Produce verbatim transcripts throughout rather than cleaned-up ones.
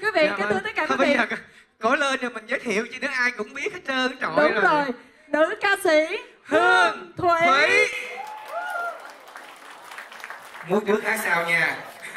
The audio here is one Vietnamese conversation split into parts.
Quý vị, dạ, kính thưa tất cả quý bây vị. giờ cổ lên rồi mình giới thiệu chứ nữa ai cũng biết hết trơn trọi Đúng rồi. rồi, nữ ca sĩ Hương Thủy. Thủy. Muốn trước hát sao nha.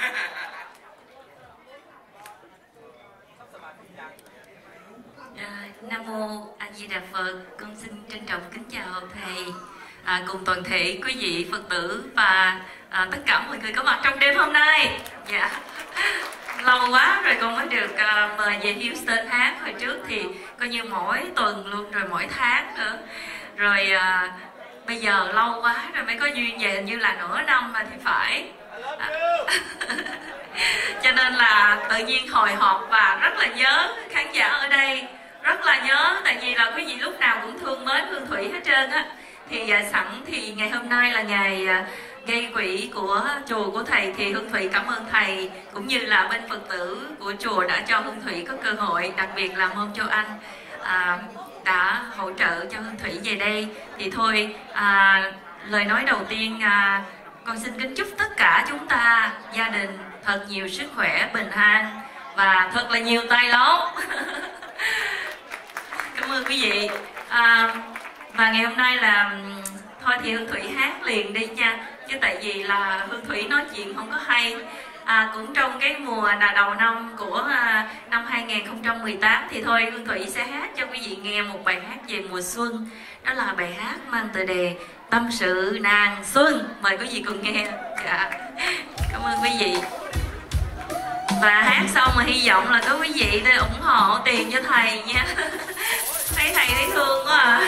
À, Nam mô A Di Đà Phật. Con xin trân trọng kính chào thầy, à, cùng toàn thể quý vị Phật tử và à, tất cả mọi người có mặt trong đêm hôm nay. Dạ, lâu quá rồi con mới được à, mời về Houston hát. Hồi trước thì coi như mỗi tuần luôn, rồi mỗi tháng nữa. Rồi à, bây giờ lâu quá rồi mới có duyên về, hình như là nửa năm mà thì phải. À, cho nên là tự nhiên hồi hộp và rất là nhớ khán giả ở đây, rất là nhớ, tại vì là quý vị lúc nào cũng thương mến Hương Thủy hết trơn á. Thì à, sẵn thì ngày hôm nay là ngày à, gây quỹ của chùa của thầy, thì Hương Thủy cảm ơn thầy cũng như là bên Phật tử của chùa đã cho Hương Thủy có cơ hội, đặc biệt là Môn Châu Anh à, đã hỗ trợ cho Hương Thủy về đây. Thì thôi, à, lời nói đầu tiên, à, con xin kính chúc tất cả chúng ta, gia đình thật nhiều sức khỏe, bình an và thật là nhiều tài lộc. Cảm ơn quý vị. À, và ngày hôm nay là thôi thì Hương Thủy hát liền đi nha, chứ tại vì là Hương Thủy nói chuyện không có hay. À, cũng trong cái mùa là đầu năm của à, năm hai nghìn không trăm mười tám thì thôi Hương Thủy sẽ hát cho quý vị nghe một bài hát về mùa xuân. Đó là bài hát mang tựa đề Tâm Sự Nàng Xuân. Mời quý vị cùng nghe. Dạ. Cảm ơn quý vị. Và hát xong mà hy vọng là có quý vị để ủng hộ tiền cho thầy nha. Thấy thầy thấy thương quá à.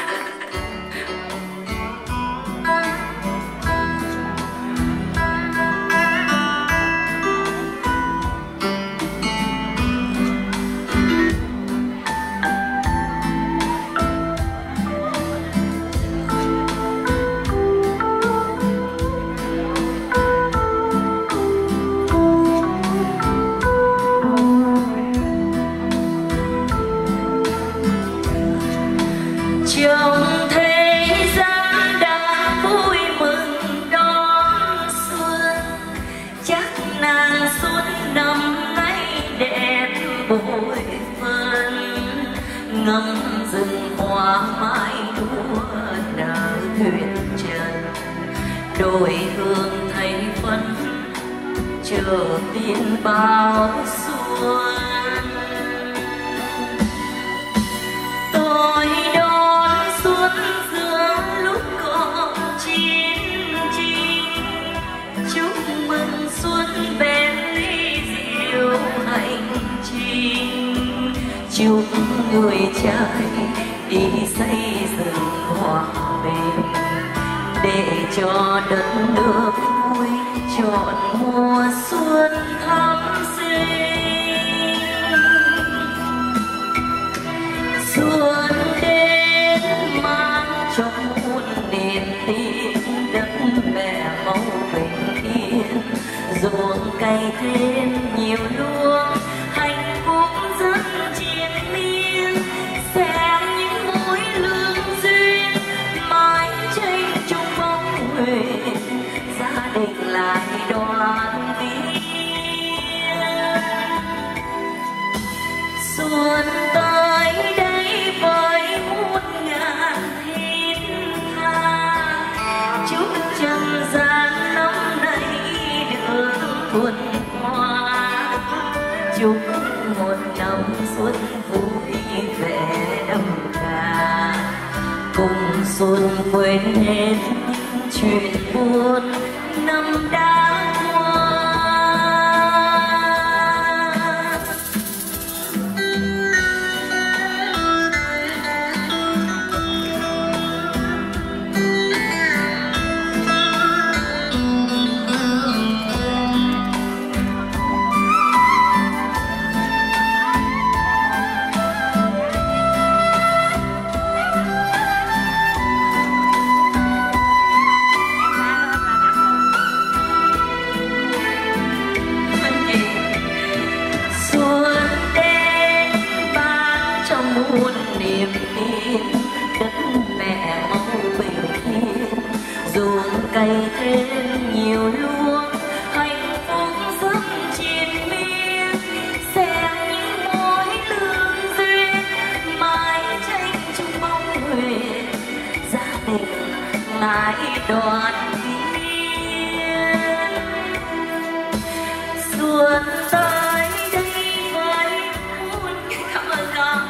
Trong thế gian đã vui mừng đón xuân, chắc nàng xuân năm nay đẹp bội phân. Ngắm rừng hoa mai đua nở thuyền trần, đôi hương thấy phấn chờ tin báo xuân. Tôi đón xuân giữa lúc còn chín chinh, chúc mừng xuân bên ly rượu hành trình. Chúc người trai đi xây dựng hòa bình, để cho đất nước vui trọn mùa xuân thắm sinh. Xuân đến mang cho muôn niềm tin, đất mẹ mẫu bình yên, ruộng cây thêm nhiều luống, hạnh phúc rất triền miên. Xem những mối lương duyên mãi tranh chung bóng nguyện, gia đình lại đoàn viên. Xuân tới đây với muôn ngàn thiết tha, chúc trần gian năm nay được thuần hoa. Chúc một năm xuân vui vẻ đậm đà, cùng xuân quên hết những chuyện buồn năm đã qua. Cây thêm nhiều luống, hạnh phúc rất triền miên. Xem những đoàn viên. Xuân tới đây với muôn cảm ơn con.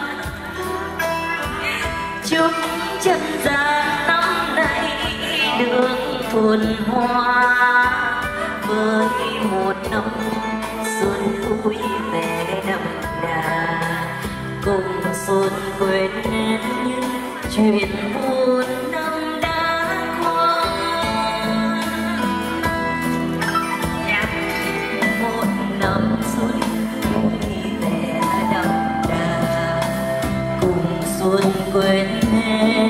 Chúc chân gian năm nay được phồn hoa với một năm xuân vui vẻ đậm đà, cùng xuân quên những chuyện buồn năm đã qua. Yeah. Một năm xuân vui vẻ đậm đà, cùng xuân quên hết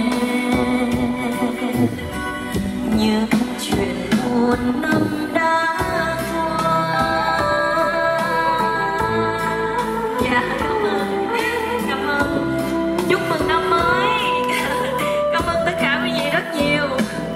những chuyện buồn năm đã qua. Dạ, cảm ơn, cảm ơn. Chúc mừng năm mới. Cảm ơn tất cả quý vị rất nhiều.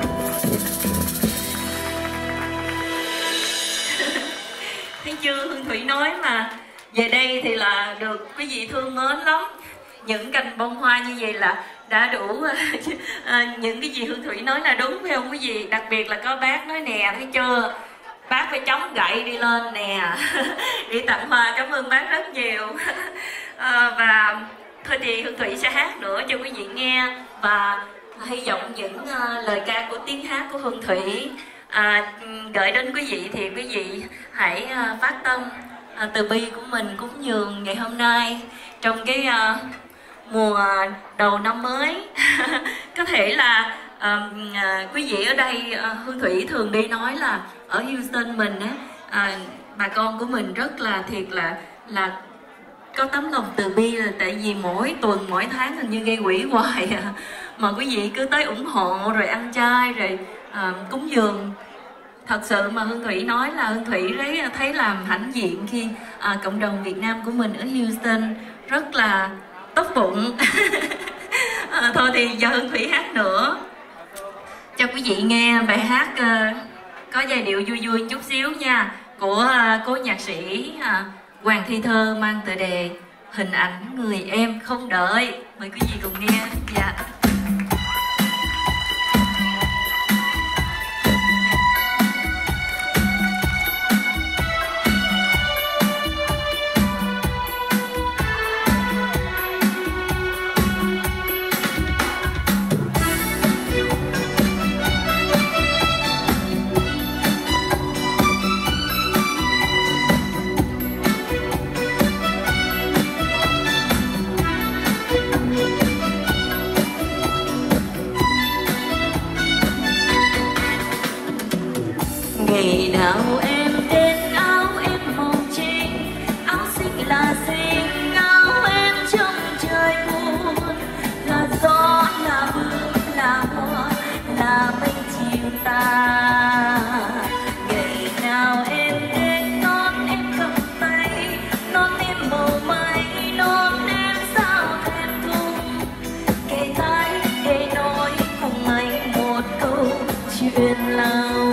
Thấy chưa, Hương Thủy nói mà về đây thì là được quý vị thương mến lắm. Những cành bông hoa như vậy là đã đủ. À, những cái gì Hương Thủy nói là đúng phải không quý vị? Đặc biệt là có bác nói nè, thấy chưa, bác phải chống gậy đi lên nè đi tặng hoa. Cảm ơn bác rất nhiều. À, và thôi thì Hương Thủy sẽ hát nữa cho quý vị nghe, và hy vọng những uh, lời ca của tiếng hát của Hương Thủy à, gửi đến quý vị thì quý vị hãy uh, phát tâm uh, từ bi của mình cúng dường ngày hôm nay trong cái uh, mùa đầu năm mới. Có thể là uh, uh, quý vị ở đây, uh, Hương Thủy thường đi nói là ở Houston mình á, uh, bà con của mình rất là thiệt là là có tấm lòng từ bi, là tại vì mỗi tuần mỗi tháng hình như gây quỹ hoài à. Mà quý vị cứ tới ủng hộ rồi ăn chay rồi uh, cúng dường. Thật sự mà Hương Thủy nói là Hương Thủy thấy, thấy làm hãnh diện khi uh, cộng đồng Việt Nam của mình ở Houston rất là tốt bụng. À, thôi thì giờ Hương Thủy hát nữa cho quý vị nghe bài hát uh, có giai điệu vui vui chút xíu nha, của uh, cố nhạc sĩ uh, Hoàng Thi Thơ, mang tựa đề Hình ảnh người em không đợi. Mời quý vị cùng nghe. Dạ. Ngày nào em đến áo em màu trinh, áo xinh là xinh, áo em trong trời buồn, là gió là mưa là hoa là mây chiều ta. Ngày nào em đến đón em cầm tay, đón em màu mây, đón em sao thèm thùng, kể tai kể nói cùng anh một câu chuyện lòng.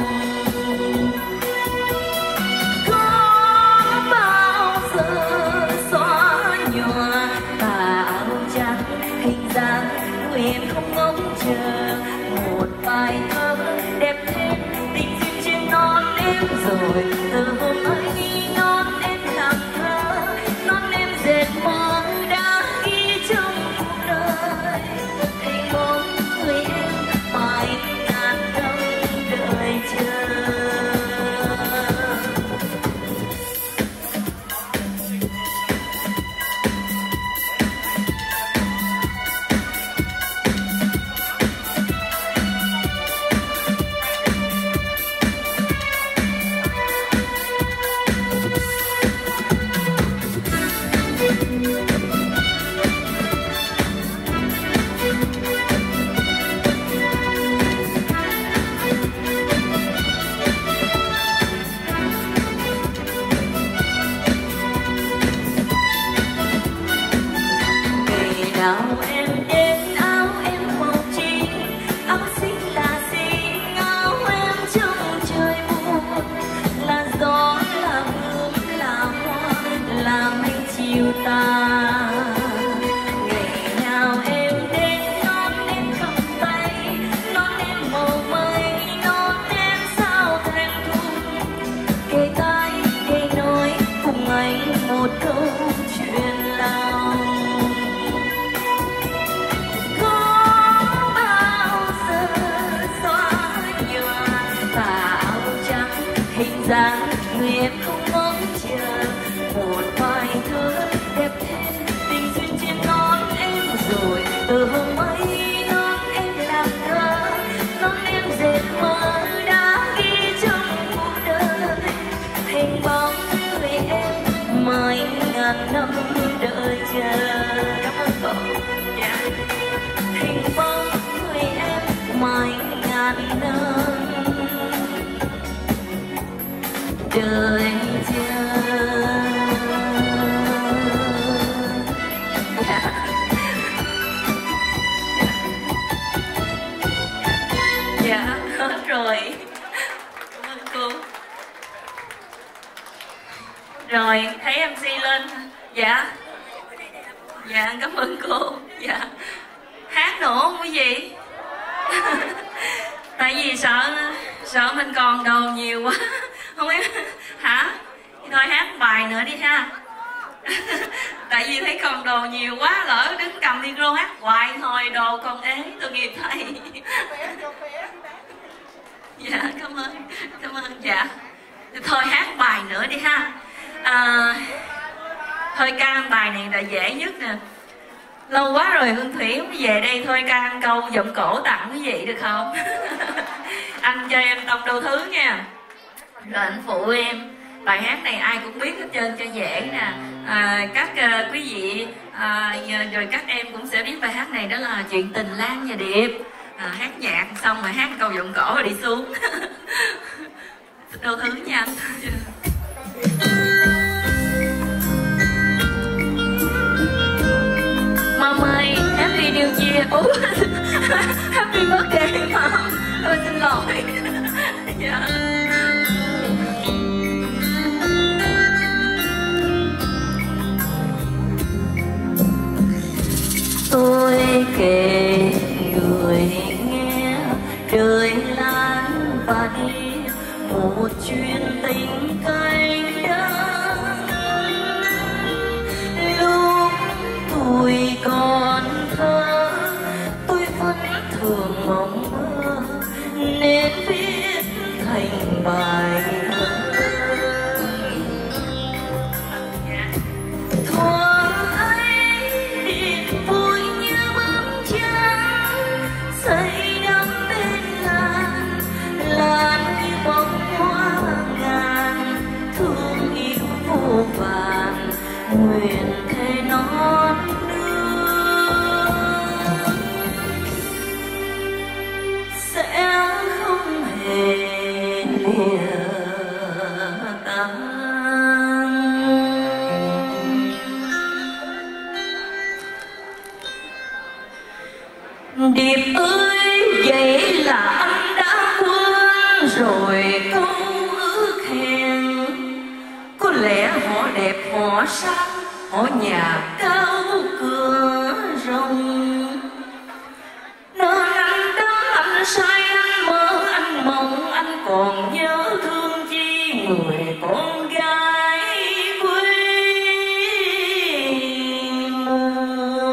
Em không ngóng chờ một bài thơ đẹp thêm tình duyên trên non em, rồi từ hôm ấy đi non em làm thơ, non em dệt mong đã ghi trong cuộc đời. Anh mong người em mãi ngàn năm đợi chờ. Nào em đến áo em màu trinh, áo xinh là xinh, áo em trong trời buồn, là gió là mưa là hoa là mây chiều ta. Ngày nào em đến đón em cầm tay, đón em màu mây, đợi chờ. Cảm ơn cô. Dạ. Hình bóng người em mãi ngàn năm đợi chờ. Dạ, hết rồi. Cảm ơn cô. Rồi, thấy em xê lên. Dạ. Dạ, cảm ơn cô. Dạ. Hát nữa không quý vị? Tại vì sợ sợ mình còn đồ nhiều quá. Không biết hả? Thôi hát bài nữa đi ha. Tại vì thấy còn đồ nhiều quá, lỡ đứng cầm micro hát hoài thôi đồ còn ế, tôi nghiệp thầy. Dạ cảm ơn, cảm ơn. Dạ thôi hát bài nữa đi ha. À, thôi ca bài này là dễ nhất nè. Lâu quá rồi Hương Thủy không về đây, thôi ca ăn câu giọng cổ tặng quý vị được không? Anh cho em tông đâu thứ nha. Rồi anh phụ em. Bài hát này ai cũng biết hết trơn cho dễ nè. À, các uh, quý vị à, rồi các em cũng sẽ biết bài hát này, đó là Chuyện Tình Lan và Điệp. À, hát nhạc xong rồi hát câu giọng cổ rồi đi xuống. Đâu thứ nha anh. Mama happy new year. Ủa, happy birthday mà. Tôi xin lỗi. Dạ. Tôi kể người nghe đời lan và đi một chuyện tình cay đắng. Lúc tôi còn thơ tôi vẫn thường mong mơ nên viết thành bài thơ. Thoáng ấy điện vui như bức tranh say đắm bên làn, làn như bông hoa ngàn thương yêu vô vàn, nguyện thề non nước sẽ không hề lìa tan. Điệp ơi, vậy là anh đã quên rồi câu ước hẹn. Có lẽ họ đẹp, họ sang, họ nhà cao cửa rộng, nên anh đắm anh say anh mơ anh mộng, anh còn nhớ thương chi người con gái quê mùa.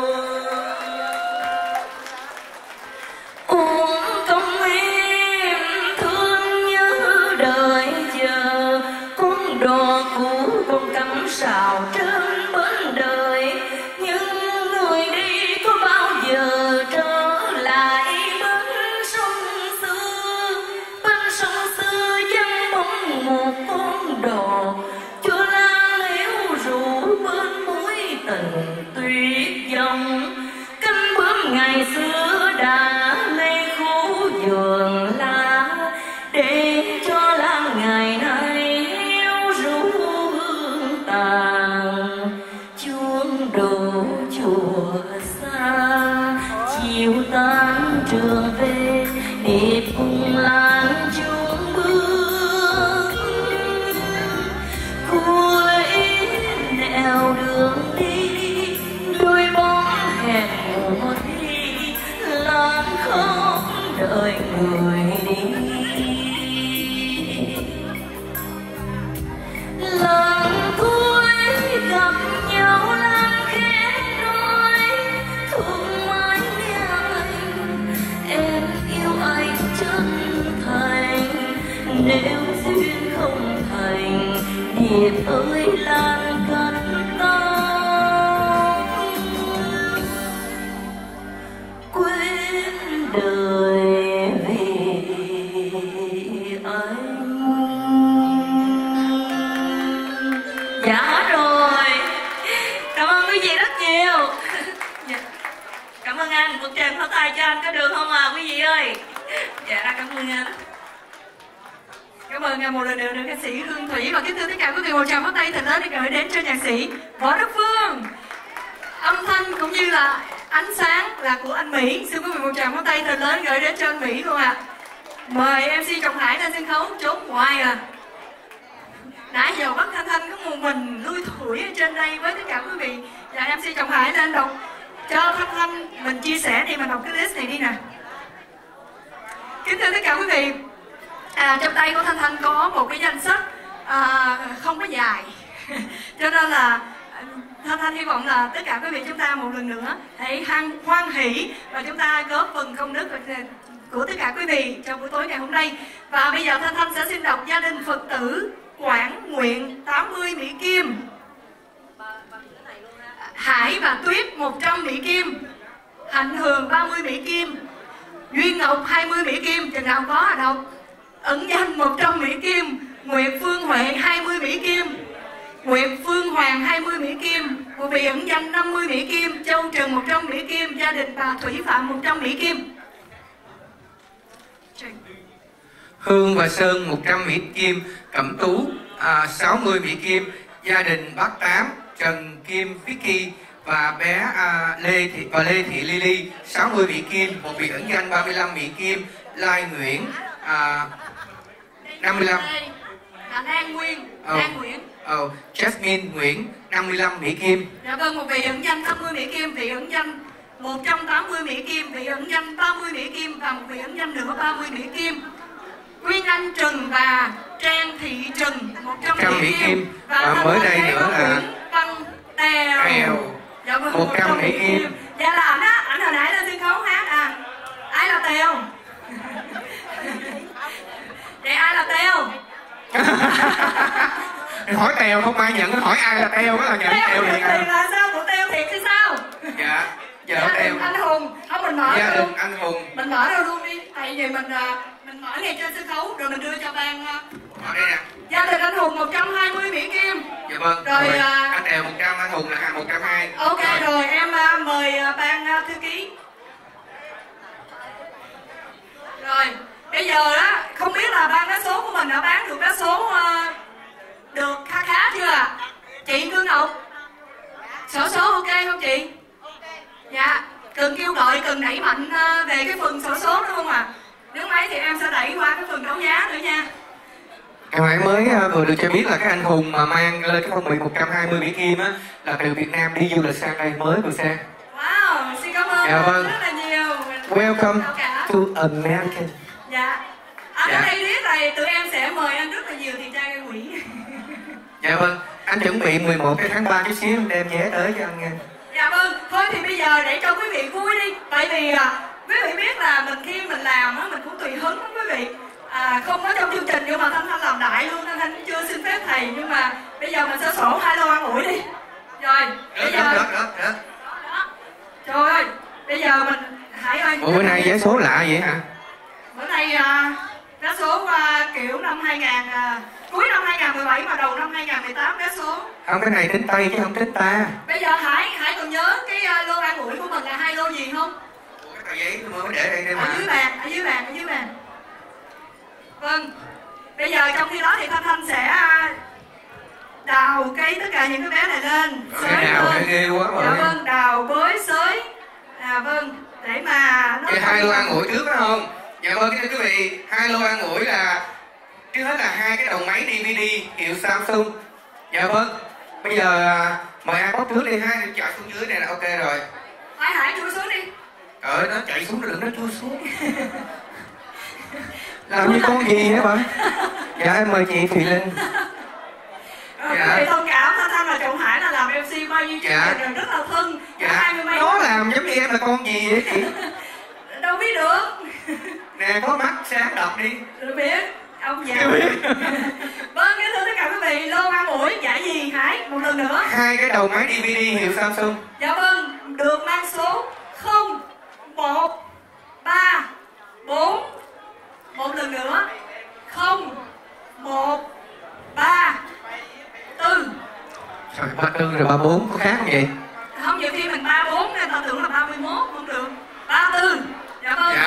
Uổng công em thương nhớ đời chờ, con đò cũ con cắm sào trên bến đời, nhưng người đi có bao giờ trở lại bên sông xưa. Bên sông xưa vắng bóng một con đò, chưa lan éo ru bên mối tình tuyệt vọng. Cánh bướm ngày xưa đã lấy khô vườn lá, để cho lan ngày nay héo ru hương tàn. Chuông đổ chùa xa, chiều tan trường về, Điệp cùng lan chung bước. Cuối nẻo đường đi, đôi bóng hẹn mùa thi, lan khóc đợi người đi. Lần cuối gặp nhau lan khẽ nói, thương mãi nghe anh, em yêu anh chân thành. Nếu duyên không thành, Điệp ơi lan cất tóc, quên đời vì anh. Dạ hết rồi. quý vị rất nhiều. Dạ. Cảm ơn anh, một tràng pháo tay cho anh có được không à quý vị ơi? Dạ, cảm ơn anh. Cảm ơn một lần nữa nữ ca sĩ Hương Thủy, và kính thưa tất cả quý vị, một tràng pháo tay thật lớn để gửi đến cho nhạc sĩ Võ Đức Phương. Âm thanh cũng như là ánh sáng là của anh Mỹ. Xin quý vị một tràng pháo tay thật lớn gửi đến cho anh Mỹ luôn ạ. À. Mời em xê Trọng Hải lên sân khấu. Trốn ngoài à. Nãy giờ bắt Thanh Thanh có một mình lui thủi ở trên đây với tất cả quý vị. Dạ, em xê Trọng Hải lên đọc cho Thanh Thanh mình chia sẻ đi, mình đọc cái list này đi nè. Kính thưa tất cả quý vị, à, trong tay của Thanh Thanh có một cái danh sách à, không có dài cho nên là Thanh Thanh hy vọng là tất cả quý vị chúng ta một lần nữa hãy hăng hoan hỷ và chúng ta góp phần công đức của tất cả quý vị trong buổi tối ngày hôm nay. Và bây giờ Thanh Thanh sẽ xin đọc gia đình Phật tử Quảng Nguyện tám mươi Mỹ Kim, Hải và Tuyết một trăm Mỹ Kim, Hạnh Hường ba mươi Mỹ Kim, Duyên Ngọc hai mươi Mỹ Kim, chừng nào có à đâu, ẩn danh một trăm Mỹ Kim, Nguyệt Phương Huệ hai mươi Mỹ Kim, Nguyệt Phương Hoàng hai mươi Mỹ Kim, một vị ẩn danh năm mươi Mỹ Kim, Châu Trần một trăm Mỹ Kim, gia đình bà Thủy Phạm một trăm Mỹ Kim. Hương và Sơn một trăm Mỹ Kim, Cẩm Tú à, sáu mươi Mỹ Kim, gia đình bác Tám, Trần Kim Vicky và bé à, Lê Thị và Lê Thị Lily sáu mươi Mỹ Kim, một vị ẩn danh ba mươi lăm Mỹ Kim, Lai Nguyễn à, năm mươi lăm, An Nguyên, oh, An Nguyễn, oh, Jasmine Nguyễn năm mươi lăm Mỹ Kim. Dạ vâng, một vị ẩn danh năm mươi Mỹ Kim, vị ẩn danh một trăm tám mươi Mỹ Kim, vị ẩn danh ba mươi Mỹ Kim và một vị ẩn danh nữa ba mươi Mỹ Kim. Quyên Anh Trừng và Trang Thị Trừng một trăm Mỹ, Mỹ Kim, Kim. Và, và mới đây nữa là Văn Tèo, Tèo dạ vâng, một trăm Mỹ Kim. Kim. Dạ là ảnh á, ảnh hồi nãy lên sân khấu hát à. Ai là Tèo? Vậy ai là Tèo? Hỏi Tèo không ai nhận, hỏi ai là Tèo đó là nhận Tèo liền à. Là sao? Của Tèo thiệt hay sao? Dạ, giờ gia Tèo anh Hùng, không mình mở gia luôn. đình anh Hùng. Mình mở đâu luôn đi, tại vì mình mình mở ngay trên sân khấu rồi mình đưa cho ban. Ở đây nè. Gia đình anh Hùng một trăm hai mươi Mỹ Kim. Dạ vâng. Rồi, rồi à... anh Tèo một trăm, anh Hùng là một trăm hai mươi. Ok rồi, rồi em uh, mời uh, ban uh, thư ký. Rồi, bây giờ đó không biết là ban vé số của mình đã bán được vé số uh, được khá khá chưa ạ? À? Chị Cương Ngọc. Sổ số ok không chị? Dạ, cần kêu gọi, cần đẩy mạnh uh, về cái phần sổ số đúng không ạ? À? Nếu mấy thì em sẽ đẩy qua cái phần đấu giá nữa nha. Em Hải mới uh, vừa được cho biết là cái anh Hùng mà mang lên cái phong bì một trăm hai mươi Mỹ Kim á là từ Việt Nam đi du lịch sang đây, mới vừa sang. Wow, xin cảm ơn dạ, vâng. rất là nhiều. Welcome to America. Dạ. Anh dạ. ở đây biết là tụi em sẽ mời anh rất là nhiều tiền trai gây quỹ. Dạ vâng, anh chuẩn bị mười một cái tháng ba chút xíu đem vé tới cho anh nghe. Dạ vâng, thôi thì bây giờ để cho quý vị vui đi. Tại vì à, quý vị biết là mình khi mình làm á, mình cũng tùy hứng đó quý vị. À, không có trong chương trình nhưng mà Thanh Thanh làm đại luôn, Thanh Thanh chưa xin phép thầy. Nhưng mà bây giờ mình sẽ sổ hai lô ăn ủi đi. Rồi, bây giờ... Đó, đó, đó. Trời ơi, bây giờ mình... Hải ơi... Ủa, bữa nay vé số lạ vậy hả? Bữa nay à, vé số à, kiểu năm hai nghìn... À, cuối năm hai nghìn mười bảy mà đầu năm hai nghìn mười tám vé số. Không, cái này tính Tây chứ không tính ta. Bây giờ Hải, Hải còn nhớ cái uh, lô ăn ủi của mình là hai lô gì không? Ủa, cái tờ giấy tôi mới để đây đây mà. Ở dưới bàn, ở dưới bàn, ở dưới bàn. Vâng. Bây giờ trong khi đó thì Thanh Thanh sẽ đào cái tất cả những cái vé này lên. Cái đào cái ghê quá rồi. Dạ vâng, đào bới xới. À vâng, để mà nó... Cái hai lô ăn ủi trước đó không? Dạ vâng, thưa quý vị, hai lô ăn ủi là trước hết là hai cái đầu máy đê vê đê hiệu Samsung. Dạ vâng. Bây giờ mời ai bóc trước đi ha, chạy xuống dưới này là ok rồi. Hải Hải chui xuống đi. Trời ơi, nó chạy xuống đừng nó chui xuống. Làm như con gì hả bạn? Dạ em mời chị Thùy Linh. Dạ. Thì thông cảm Thanh Thanh và Trọng Hải là làm em xê bao nhiêu chương dạ. trình rất là thân. Dạ. hai mươi mấy Nó làm giống như em là con gì vậy chị? Đâu biết được. Nè có mắt sáng đọc đi. Được biết. Ông già. Vâng, kính thưa tất cả quý vị, lô ăn ủi giải gì Hải? Một lần nữa. Hai cái đầu máy đê vê đê hiệu Samsung. Dạ vâng, được mang số không một ba bốn. Một lần nữa. không một ba tư. Trời, ba tư rồi ba bốn có khác không vậy?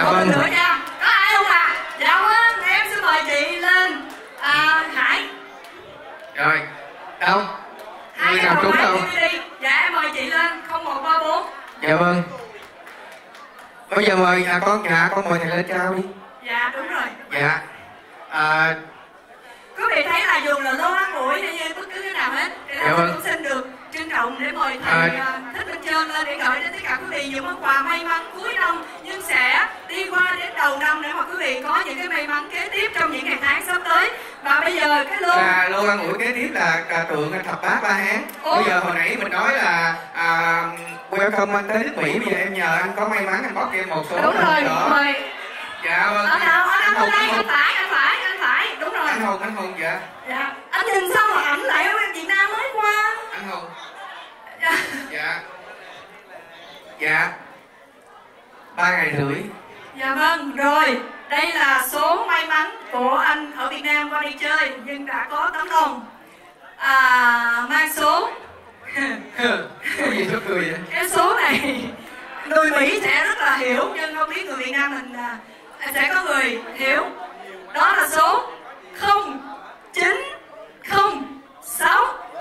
một vâng. lần nữa nha. Có ai không ạ? À? Dạ vâng, em xin mời chị lên. À, Hải. Rồi, đâu? Người nào trúng đâu? Đi. Dạ em mời chị lên, không một ba bốn. Dạ vâng. Bây giờ mời à, con, dạ con mời thầy lên cao đi. Dạ đúng rồi. Dạ. À, quý vị thấy là dù là lô ăn ủi hay như bất cứ cái nào hết thì dạ vâng. cũng xin được trân trọng để mời thầy à, Thích Minh Trơn lên để gửi đến tất cả quý vị những món quà may mắn cuối năm, nhưng sẽ đi qua đến đầu năm để mà quý vị có những cái may mắn kế tiếp trong những ngày tháng sắp tới. Và bây giờ cái lô là lô ăn ủi kế tiếp là à, tượng thập bát La Hán. Bây giờ hồi nãy mình nói là à, welcome anh tới nước Mỹ, bây giờ em nhờ anh có may mắn anh bóc cho em một số. Đúng rồi, đó. mời. Dạ vâng. Ở đâu? Ở đâu? Ở đây, anh phải, anh phải, anh phải, đúng rồi. Anh Hùng, anh Hùng, dạ. Dạ. Anh nhìn sao mà ảnh lại ở Việt Nam mới qua. Anh Hùng. Dạ. Dạ. Dạ. Ba ngày rưỡi. Dạ vâng, rồi. Đây là số may mắn của anh ở Việt Nam qua đi chơi nhưng đã có tấm lòng à, mang số. Có gì cho cười vậy? Cái số này người Mỹ sẽ rất là hiểu nhưng không biết người Việt Nam mình à, sẽ có người hiểu. Đó là số không chín không sáu.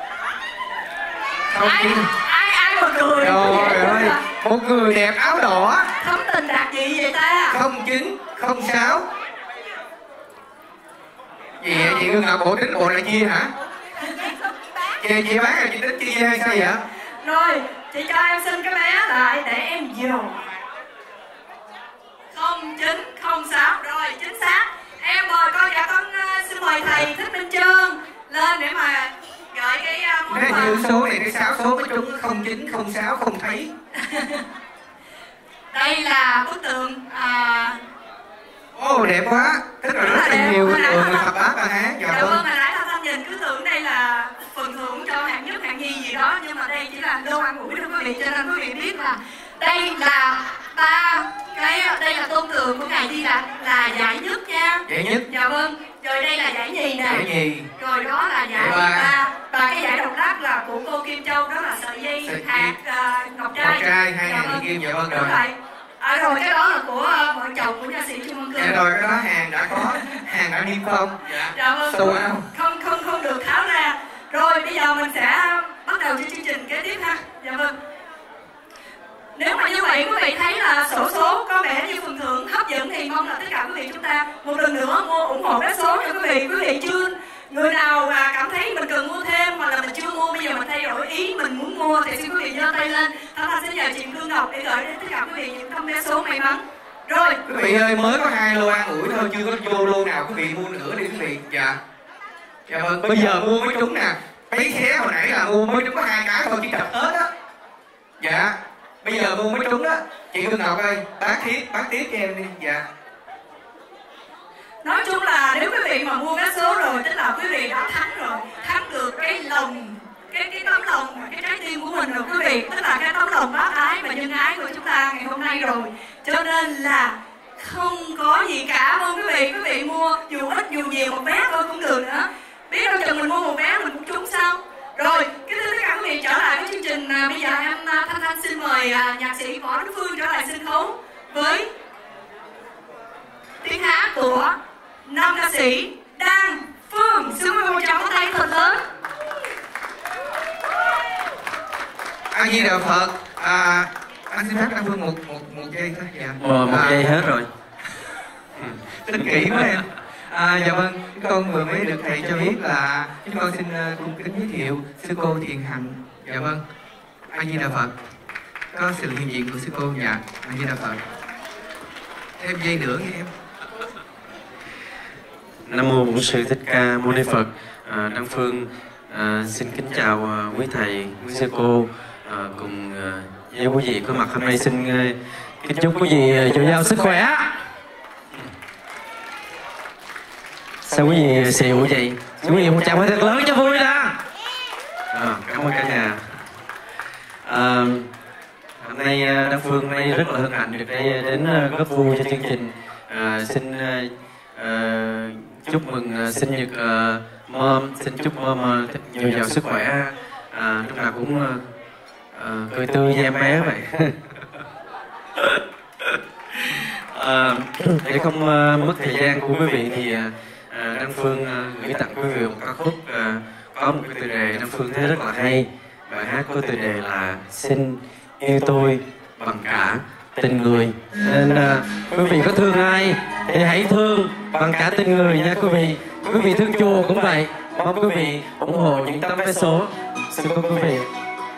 Không ai, chín. ai ai mà cười. Trời ơi, một người đẹp áo đỏ. Thấm tình đạt gì vậy ta? Không chín không sáu. Gì vậy? Chị Hương nào bộ tính bộ này chia hả? Chị, chị bán là chị tính chia hay sao vậy? Rồi, chị cho em xin cái bé lại để em vô. Không chín không sáu. Rồi, chính xác. Em mời con, dạ con uh, xin mời thầy Thích Minh Trơn lên để mà gửi cái uh, món quà. Như số này cái sáu số mới trúng, không chín không sáu không thấy. Đây là bức tượng à... Ồ oh, đẹp quá. Tức là rất là nhiều tượng thập bát La Hán. Dạ vâng, hồi nãy là Thanh nhìn cứ tưởng đây là phần thưởng cho hạng nhất hạng nhì gì đó, nhưng mà đây chỉ là lô ăn ủi thôi quý vị, cho nên quý vị biết là đây là ba cái, đây là tôn tượng của ngài Di Lặc là giải nhất nha. Giải nhất. Dạ vâng. Rồi đây là giải nhì nè. Giải nhì. Rồi đó là giải ba. Và cái giải độc đắc là của cô Kim Châu, đó là sợi dây sợi hạt uh, ngọc trai. Ngọc trai hai dạ vâng. Kim. Dạ vâng rồi. À, rồi cái đó là của uh, vợ chồng của nha sĩ Trương Văn Cương. Dạ rồi, cái đó hàng đã có, hàng đã niêm phong. Dạ. Dạ vâng. Sold out. Không không không được tháo ra. Rồi bây giờ mình sẽ bắt đầu cho chương trình kế tiếp ha. Dạ vâng. Nếu mà như vậy quý vị thấy là sổ số có vẻ như phần thưởng hấp dẫn thì mong là tất cả quý vị chúng ta một lần nữa mua ủng hộ vé số cho quý vị. Quý vị chưa người nào à, cảm thấy mình cần mua thêm hoặc là mình chưa mua, bây giờ mình thay đổi ý mình muốn mua thì xin quý vị giơ tay lên. Thanh Thanh sẽ nhờ chị Phương Ngọc để gửi đến tất cả quý vị những tấm vé số may mắn. Rồi quý vị ơi, mới có hai lô ăn ủi thôi, chưa có vô lô nào quý vị mua nữa đi quý vị. Dạ. Dạ vâng, bây giờ mua mới trúng nè. Mấy xé hồi nãy là mua mới trúng có hai cái thôi, chỉ chập hết á. Dạ. Bây giờ mua mới trúng đó. Chị Phương Ngọc ơi, bán tiếp, bán tiếp cho em đi. Dạ. Nói chung là nếu quý vị mà mua vé số rồi tức là quý vị đã thắng rồi, thắng được cái lòng, cái cái tấm lòng và cái trái tim của mình rồi quý vị, tức là cái tấm lòng bác ái và nhân ái của chúng ta ngày hôm nay rồi, cho nên là không có gì cả. Mong quý vị quý vị mua dù ít dù nhiều một vé thôi cũng được nữa, biết đâu chừng mình mua một vé mình cũng trúng sao. Rồi kính thưa tất cả quý vị, trở lại với chương trình. À, bây giờ em Thanh Thanh xin mời à, nhạc sĩ Võ Đức Phương trở lại sân khấu với tiếng hát của nam ca sĩ Đan Phương. Xin mời một tràng pháo tay thật lớn. A Di Đà Phật. À, anh xin phép Đan Phương một một một giây thôi. Dạ. Ờ, một à, giây hết rồi. Tính kỹ quá em. À, dạ vâng, con vừa mới được thầy cho biết là chúng con xin uh, cung kính giới thiệu sư cô Thiền Hạnh. Dạ vâng. A Di Đà Phật. Có sự hiện diện của sư cô. Dạ. A Di Đà Phật. Thêm giây nữa nghe em. Nam mô Bổn Sư Thích Ca Mâu Ni Phật. À, Đăng Phương à, xin kính chào uh, quý thầy, quý sư cô à, cùng uh, với quý vị có mặt hôm nay. Xin uh, kính chúc quý vị dồi dào sức khỏe. Sao quý vị xìu vậy? Quý vị một chào phải thật lớn cho vui đó. À, cảm ơn cả nhà. À, hôm nay Đăng Phương hôm nay rất là hân hạnh được đây đến góp vui cho chương trình. À, xin uh, chúc mừng uh, sinh nhật uh, mom, xin chúc mom uh, dồi dào sức khỏe, à, lúc nào cũng uh, uh, cười tươi như em bé vậy. uh, để không uh, mất thời gian của quý vị thì uh, Đăng Phương uh, gửi tặng quý vị một ca khúc uh, có một cái tựa đề Đăng Phương thấy rất là hay. Bài hát có tựa đề là Xin yêu tôi bằng cả tình người. Nên uh, quý vị có thương ai thì hãy thương bằng cả tình người nha quý vị. Quý vị thương chùa cũng vậy. Mong quý vị ủng hộ những tấm vé số. Xin cảm ơn quý vị.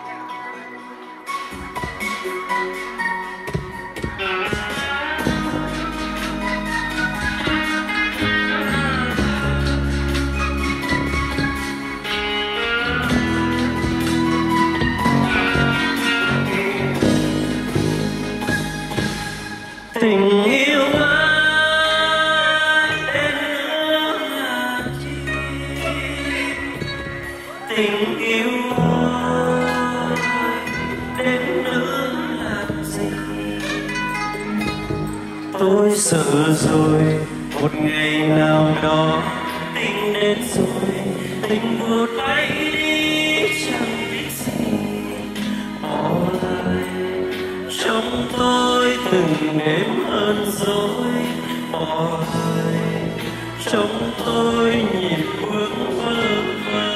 Tình yêu ai đến nữa là chi? Tình yêu ai đến nữa là gì? Tôi sợ rồi một ngày nào đó tình đến rồi, tình vụt bay đi chẳng biết gì bỏ lại trong tôi từng đêm hơn dối, bỏ lại trong tôi nhịp bước vơ vơ.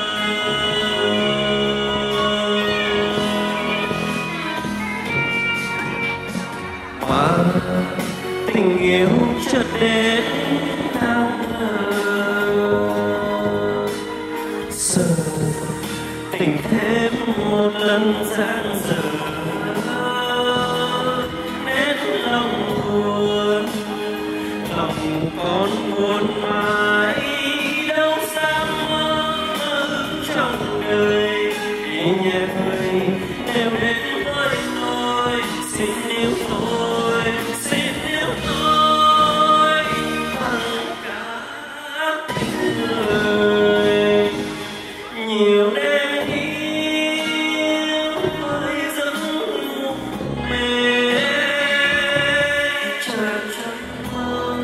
Mà tình yêu chợt đến nào ngờ, giờ tình thêm một lần giang dở. Lòng con buồn mãi đâu dám mơ trong đời. Đi nhé người nếu đến với tôi, xin yêu tôi, xin yêu tôi bằng cả tình người. Nhiều đêm yêu với giấc ngủ mê, chờ chân mơ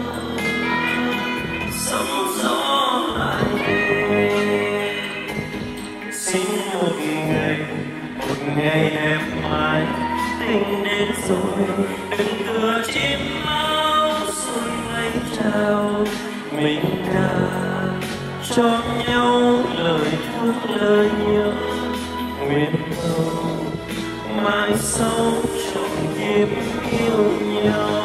sóng gió lại về. Xin một ngày, một ngày em mãi tình đến rồi, đừng cửa chim máu rồi anh chào. Mình đã cho nhau lời thương lời nhớ, nguyện cầu mãi sau trọn kiếp yêu nhau.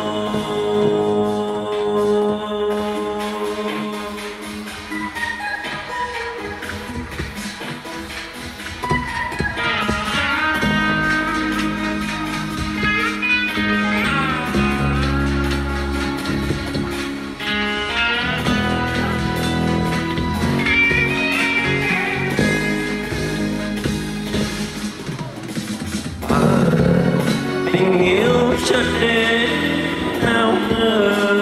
Tình yêu chợt đến nào ngờ,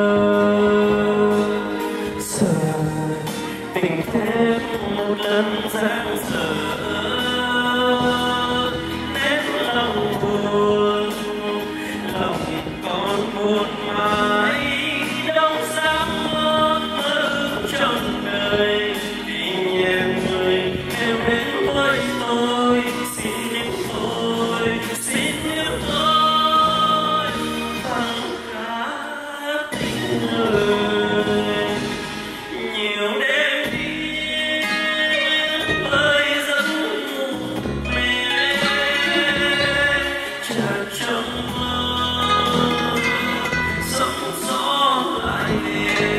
giờ tình thêm một lần giang dở. Đến lòng buồn, lòng còn buồn mãi đâu dám mơ ước trong đời. Đi nhẹ người em đến với tôi, xin yêu tôi, xin yêu tôi bằng cả tình người. Nhiều đêm đi với giấc ngủ mê, chờ trong mơ sóng gió lại về.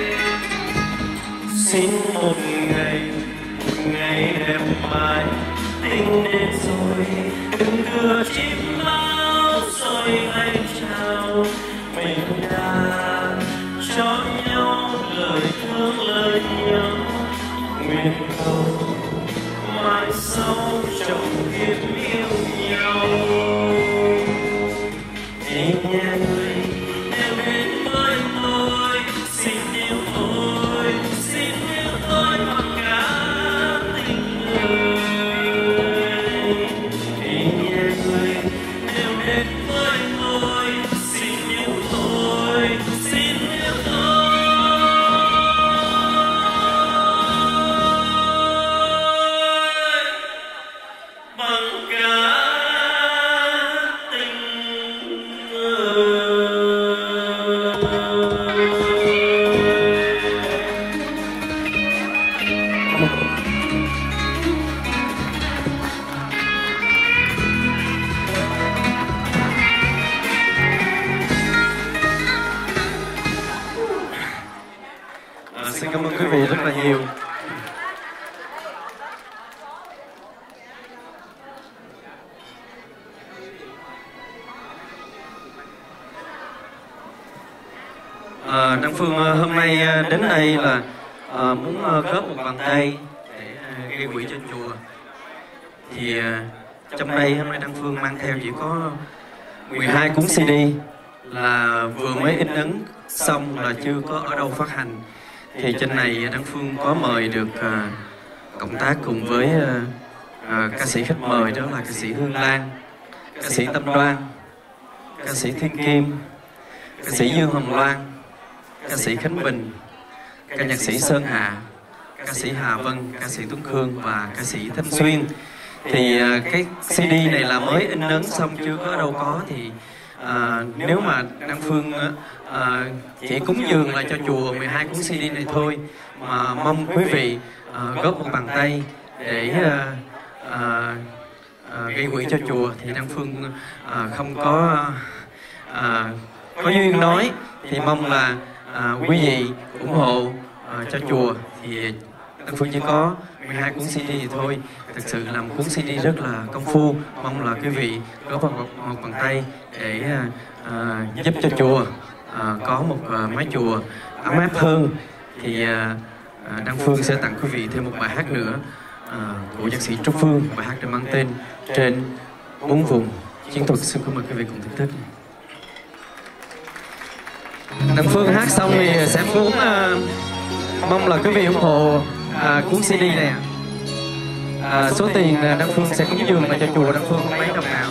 Xin một ngày, một ngày em mãi tình đến rồi, đừng đưa chim máu rồi anh chào. Mình đã cho nhau lời thương lời nhớ, nguyện cầu mãi sau trọn kiếp yêu nhau. Đi nhé người nếu đến với tôi, xin yêu tôi, xin yêu tôi bằng cả tình người. Đi nhé người quý vị rất là nhiều. À, Đăng Phương hôm nay đến đây là à, muốn góp một bàn tay để gây quỹ cho chùa. Thì à, trong đây hôm nay Đăng Phương mang theo chỉ có mười hai cuốn xê đê là vừa mới in ấn xong, là chưa có ở đâu phát hành. Thì trên này Đăng Phương có mời được à, cộng tác cùng với à, à, ca sĩ khách mời, đó là ca sĩ Hương Lan, ca sĩ Tâm Đoan, ca sĩ Thiên Kim, ca sĩ Dương Hồng Loan, ca sĩ Khánh Bình, ca nhạc sĩ Sơn Hà, ca sĩ Hà Vân, ca sĩ Tuấn Khương và ca sĩ Thanh Xuyên. Thì uh, cái xê đê này là mới in ấn xong, chưa có đâu có. Thì uh, nếu mà Đăng Phương uh, chỉ cúng dường lại cho chùa mười hai cuốn xê đê này thôi, mà mong quý vị uh, góp một bàn tay để uh, uh, uh, gây quỹ cho chùa, thì Đăng Phương uh, không có uh, có duyên nói, thì mong là À, quý vị ủng hộ à, cho chùa. Thì Đăng Phương chỉ có mười hai cuốn xê đê thì thôi, thực sự là một cuốn xê đê rất là công phu. Mong là quý vị góp một, một bàn tay để à, giúp cho chùa à, có một à, mái chùa ấm áp hơn. Thì à, Đăng Phương sẽ tặng quý vị thêm một bài hát nữa à, của nhạc sĩ Trúc Phương, bài hát được mang tên Trên Bốn Vùng Chiến Thuật. Xin cảm ơn quý vị cùng thưởng thức. Đăng Phương hát xong thì sẽ muốn uh, mong là quý vị ủng hộ uh, cuốn xê đê này. Uh, số tiền uh, Đăng Phương sẽ cúng dường lại cho chùa Đăng Phương không mấy đồng nào.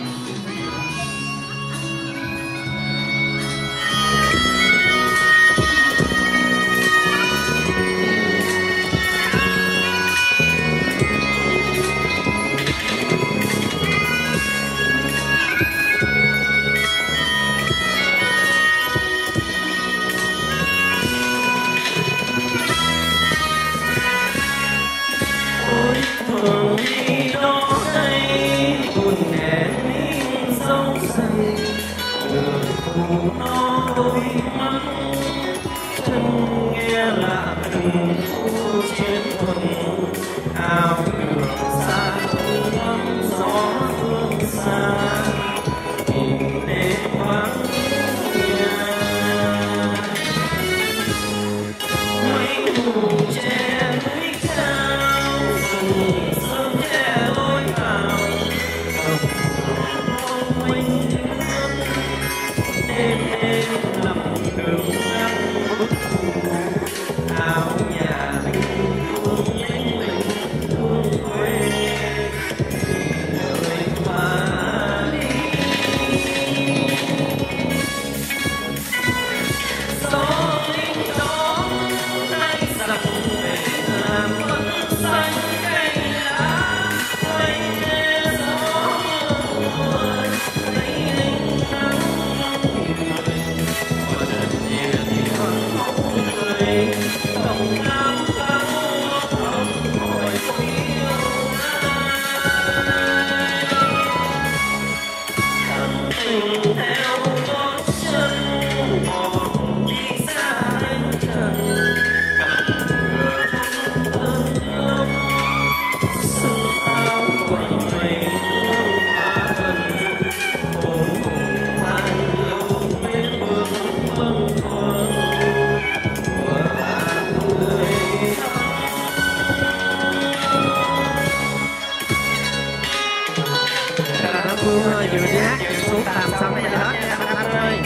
Vừa đi hát xuống làm xong bây giờ hết nha anh ơi.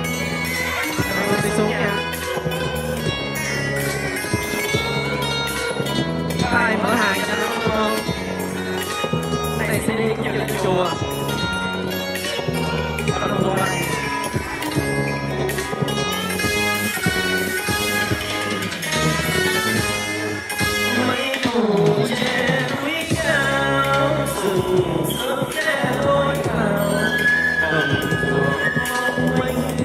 Rồi đi xuống nha. Ai mở hàng cho nó ngon. Này sẽ đi cho lên chùa. Đó luôn đây. Mấy mù che núi cao rừng sớm che lối vào đồng ruộng quanh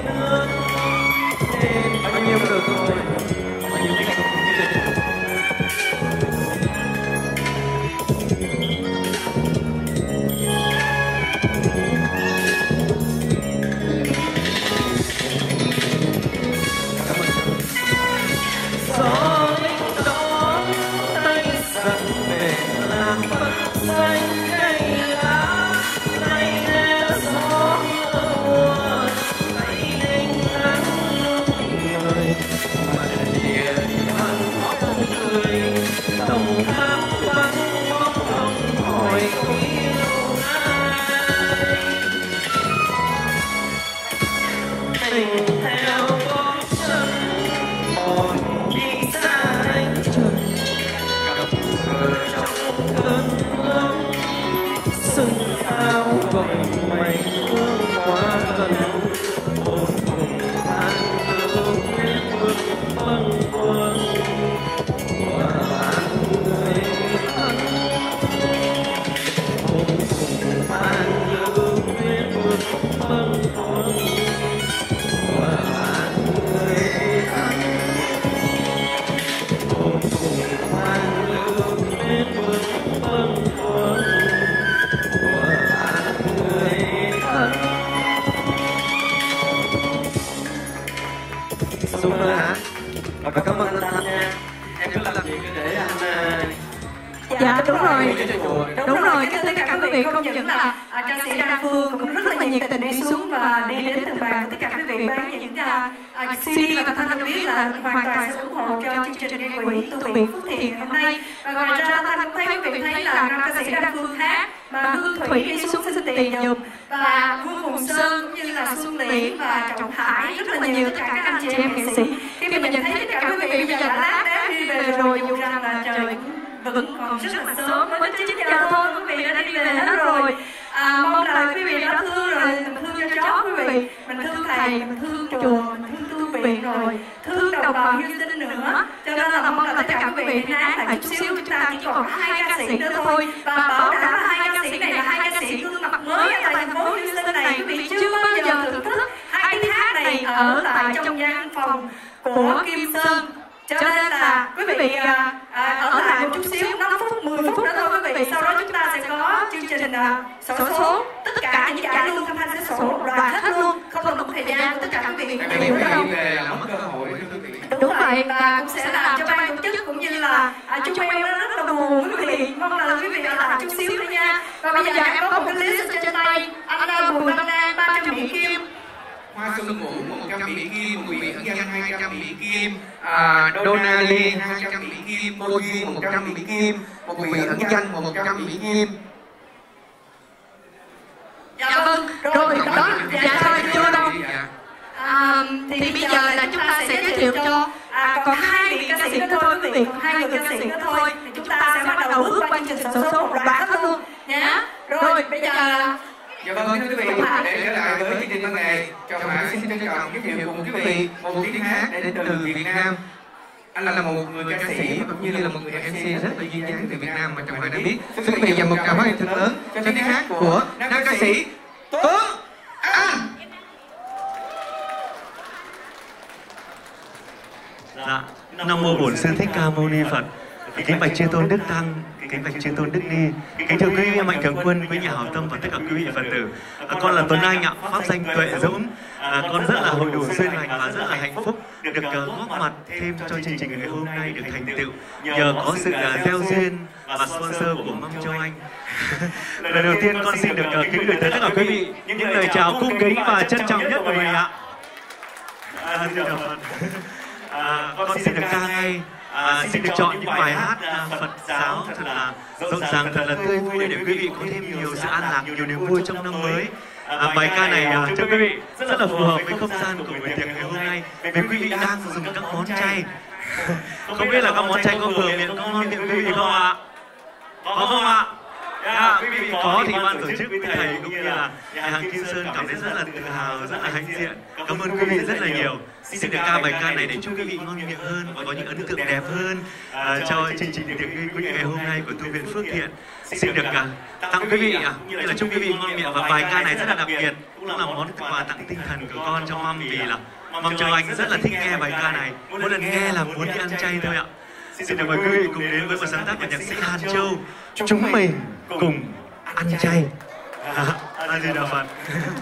Dạ đúng rồi, đúng rồi, tất cả các quý vị không những là à, ca sĩ Đan Phương cũng rất là nhiệt tình đi xuống và đi đến từng bàn tất cả quý vị bán những uh, xê đê và Thanh Thanh biết là hoàn toàn sẽ ủng hộ cho chương trình gây quỹ từ thiện Phước Thiện hôm nay. Và ngoài ra Thanh cũng thấy quý vị thấy là ca sĩ Đan Phương hát mà Hương Thủy đi xuống xin tiền giùm và Vương Hùng Sơn cũng như là Xuân Liễn và Trọng Hải rất là nhiều tất cả các anh chị em nghệ sĩ. Khi mà nhìn thấy tất cả quý vị bây giờ đã lát đá đi về rồi dù rằng là trời vẫn còn rất là sớm, mới chín giờ thôi quý vị đã đi về hết rồi. À, mong là quý vị đã thương rồi, mình thương cho chó quý vị, mình thương thầy, mình thương chùa, mình thương tu viện rồi, thương đồng bào hiếu sinh nữa. Cho nên là mong là tất cả quý vị nán lại chút xíu, chúng ta chỉ còn hai ca sĩ nữa thôi và bảo đảm hai ca sĩ này là hai ca sĩ gương mặt mới ở tại thành phố hiếu sinh này. Quý vị chưa bao giờ thưởng thức hai tiếng hát này ở tại trong gian phòng của Kim Sơn. Cho nên là quý vị à, à, ở lại một chút xíu, năm phút, mười phút nữa thôi quý vị. Sau đó chúng ta sẽ có chương trình à, sổ số. Tất cả những giải luôn, Thanh Thanh sẽ sổ một loạt hết luôn. Không còn đủ thời gian tất cả quý vị hiểu đó không? Đúng vậy, và cũng sẽ làm cho ban tổ chức cũng như là à, chúng em rất là buồn quý vị. Mong là quý vị ở lại chút xíu nữa nha. Và bây giờ em có một cái list trên tay. Anh Bùi Văn An ba trăm Mỹ Kim, Hoa Xuân Vũ một trăm Mỹ Kim, Bùi Mỹ Ẩn Danh hai trăm Mỹ Kim, à, Donna Lee hai trăm Mỹ Kim, Cô Duyên một trăm Mỹ Kim, một Bùi Ẩn Danh một trăm Mỹ Kim. Dạ vâng, rồi đó, dạ thôi chưa đâu. À, thì bây giờ là chúng ta sẽ giới thiệu cho à, còn hai vị ca sĩ nữa thôi quý vị, còn hai người ca sĩ nữa thôi thì chúng ta sẽ bắt đầu bước qua chương trình sổ số một loạt hết luôn nhá. Rồi bây giờ Dạ vâng, thưa quý vị, để trở lại với chương trình văn nghệ, Trọng Hải xin trân trọng giới thiệu cùng quý vị một tiếng hát đến từ Việt Nam. Anh là một người ca sĩ cũng như là một người em xê rất là duyên dáng từ Việt Nam mà Trọng Hải đã biết. Xin quý vị dành một tràng pháo tay thật lớn cho tiếng hát của nam ca sĩ Tuấn Anh. Dạ, Nam mô Bổn Sư Thích Ca Mâu Ni Phật. Kính bạch chư tôn Đức Tăng, kính bạch chư tôn Đức Ni, kính thưa quý vị mạnh thường quân, quý nhà hảo tâm và tất cả quý vị Phật tử. À, con là Tuấn Anh ạ, pháp danh Tuệ Dũng. À, con rất là hội đủ duyên lành và rất là hạnh phúc được uh, góp mặt thêm cho chương trình ngày hôm nay được thành tựu nhờ có sự uh, gieo duyên và sponsor của Mâm Châu Anh. Lần đầu tiên con xin được uh, kính gửi tới tất cả quý vị những lời chào cung kính và trân trọng nhất của mình ạ. À, à, con xin được ca ngay. À, xin được chọn những bài hát uh, Phật giáo thật là rộn ràng, thật là tươi vui để quý vị có thêm nhiều sự an lạc, nhiều niềm vui trong năm mới. À, bài ca này uh, cho quý vị rất là phù hợp với không gian của buổi tiệc ngày hôm nay vì quý vị đang dùng các món chay. Không biết là các món chay có vừa miệng, có ngon miệng quý vị không ạ? Có không ạ? Yeah, quý vị có thì ban tổ chức với thầy cũng như là nhà hàng Kim Sơn cảm thấy rất là tự hào, rất là hãnh diện. Cảm ơn quý vị rất là nhiều. Xin được ca bài ca này để chúc quý vị ngon miệng hơn và có những ấn tượng đẹp hơn uh, cho chương trình tiệc quý ngày hôm nay của Tu viện Phước Thiện. Xin được uh, tặng quý vị uh, như là chúc quý vị ngon miệng và bài ca này rất là đặc biệt, cũng là món quà tặng tinh thần của con cho Mâm vì là Mâm Châu Anh rất là thích nghe bài ca này, mỗi lần nghe là muốn đi ăn chay thôi ạ. Xin được mời quý vị cùng đến với một sáng tác của nhạc sĩ Hàn Châu. Chúng mình cùng ăn chay. A Di Đà Phật.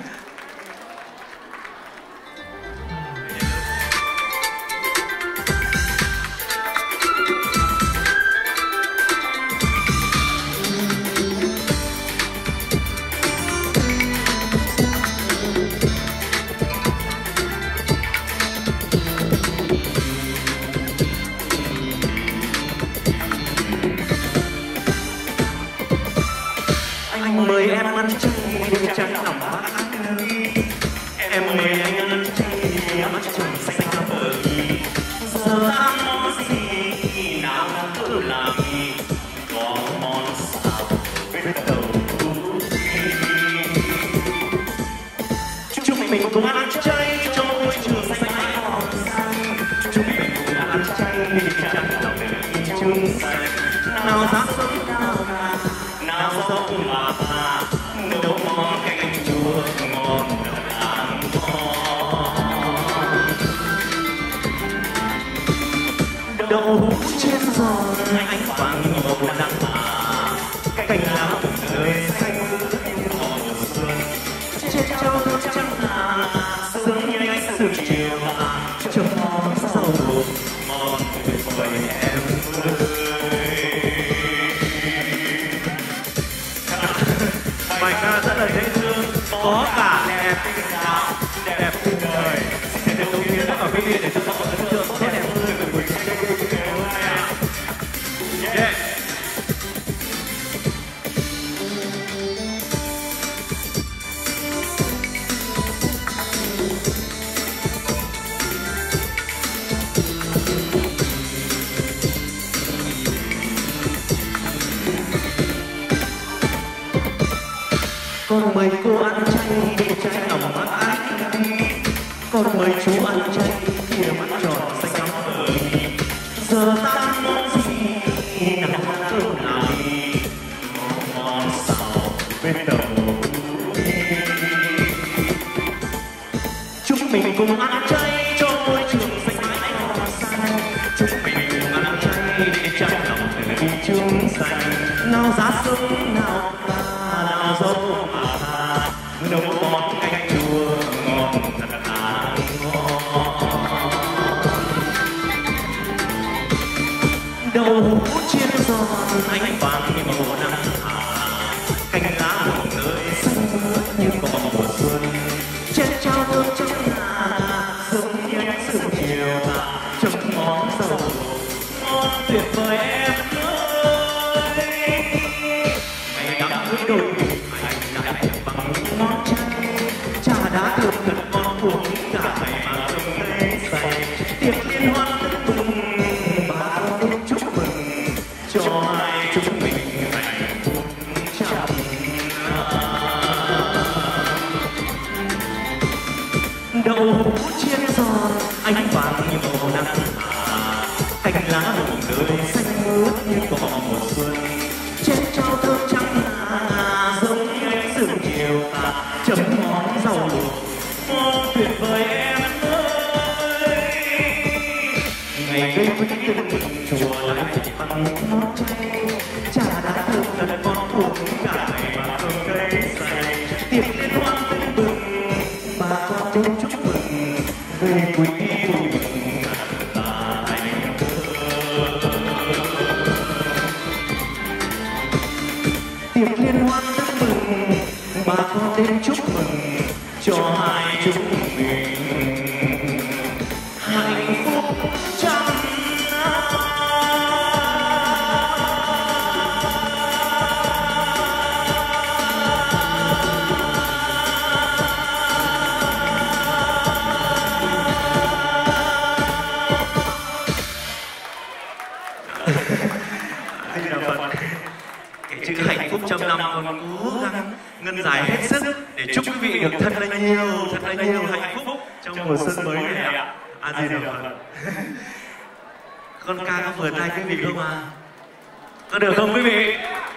Anh mời em ăn chay, trắng lòng bát ơi. Em mời anh ăn chay, mắt tròn xanh bờ. Giờ ăn món gì, nào cứ làm. Có món xào với tàu hũ. mình cùng ăn chay cho môi trường xanh mãi hồng xanh. Chúng mình cùng ăn chay vì chẳng lòng để chúng xanh. Nào giá sống nào mà, nào sống mà thà, nấu món canh chua ngon thật ăn ngon. Đậu hũ chiên giòn ánh vàng màu nắng mà, cành lá đời xanh như màu xuân. Trên châu thơm trắng ngà, sớm nhanh sương chiều mà, cho món rau luộc ngon tuyệt vời em ơi. Bài ca rất là dễ thương, có cả đẹp tình cảm, đẹp tình đời. Xin được đầu tiên ở quý vị để chúng ta có ấn tượng tốt đẹp hơn về buổi chơi ngày hôm nay ạ. Yeah. Con mời cô ăn chay để trái lòng mắt anh. Con mời chú ăn chay để mắt tròn xanh ngắm vời. Giờ ta món gì nằm cơm nào đi, món xào bên đầu. Chúng mình cùng ăn chay cho môi trường xanh mãi hồng xanh. Chúng mình cùng ăn chay để trái lòng từ chúng xanh. Nào giá sống nào ta, nào dâu mà tha, nấu món canh chua ngon thật là ngon. Đậu hũ chiên giòn ánh vàng như màu nắng hạ, cành lá một nơi xanh mướt như cỏ mùa xuân. Trên trao thơm trắng ngà, giống như ánh sương chiều mà, trong món rau luộc ngon tuyệt vời em ơi. Ngày đắm với đôi anh đại bằng món chay, trà đá thơm thật ngon uống cả ngày mà không thấy say. Tiệc liên hoan tưng bừng, bà con chúc mừng cho hai chúng mình hạnh phúc trăm năm. Đậu hũ chiên giòn ánh vàng như màu nắng hạ, cành lá rụng rơi xanh mướt như cỏ mùa xuân. Trên trao thơm trắng ngà, giống như ánh sương chiều tà, chấm món rau luộc ngon tuyệt vời em ơi. Ngày cây quý tưng bừng chùa lại bằng món chay, trà đá thơm thật ngon uống cả ngày mà không thấy say. Tiệc liên hoan tưng bừng, bà con đến chúc mừng về quý vui mừng thật là hạnh phúc. Tiệc liên hoan tưng bừng, bà con đến chúc mừng cho hai chúng mình hạnh phúc trăm năm. Cái chữ hạnh phúc trăm năm con cố gắng ngân dài hết sức để chúc quý vị được thật là nhiều, thật là nhiều hạnh phúc trong mùa xuân mới này ạ. A Di Đà Phật. Con ca có vừa tay quý vị không à? Có được không quý vị?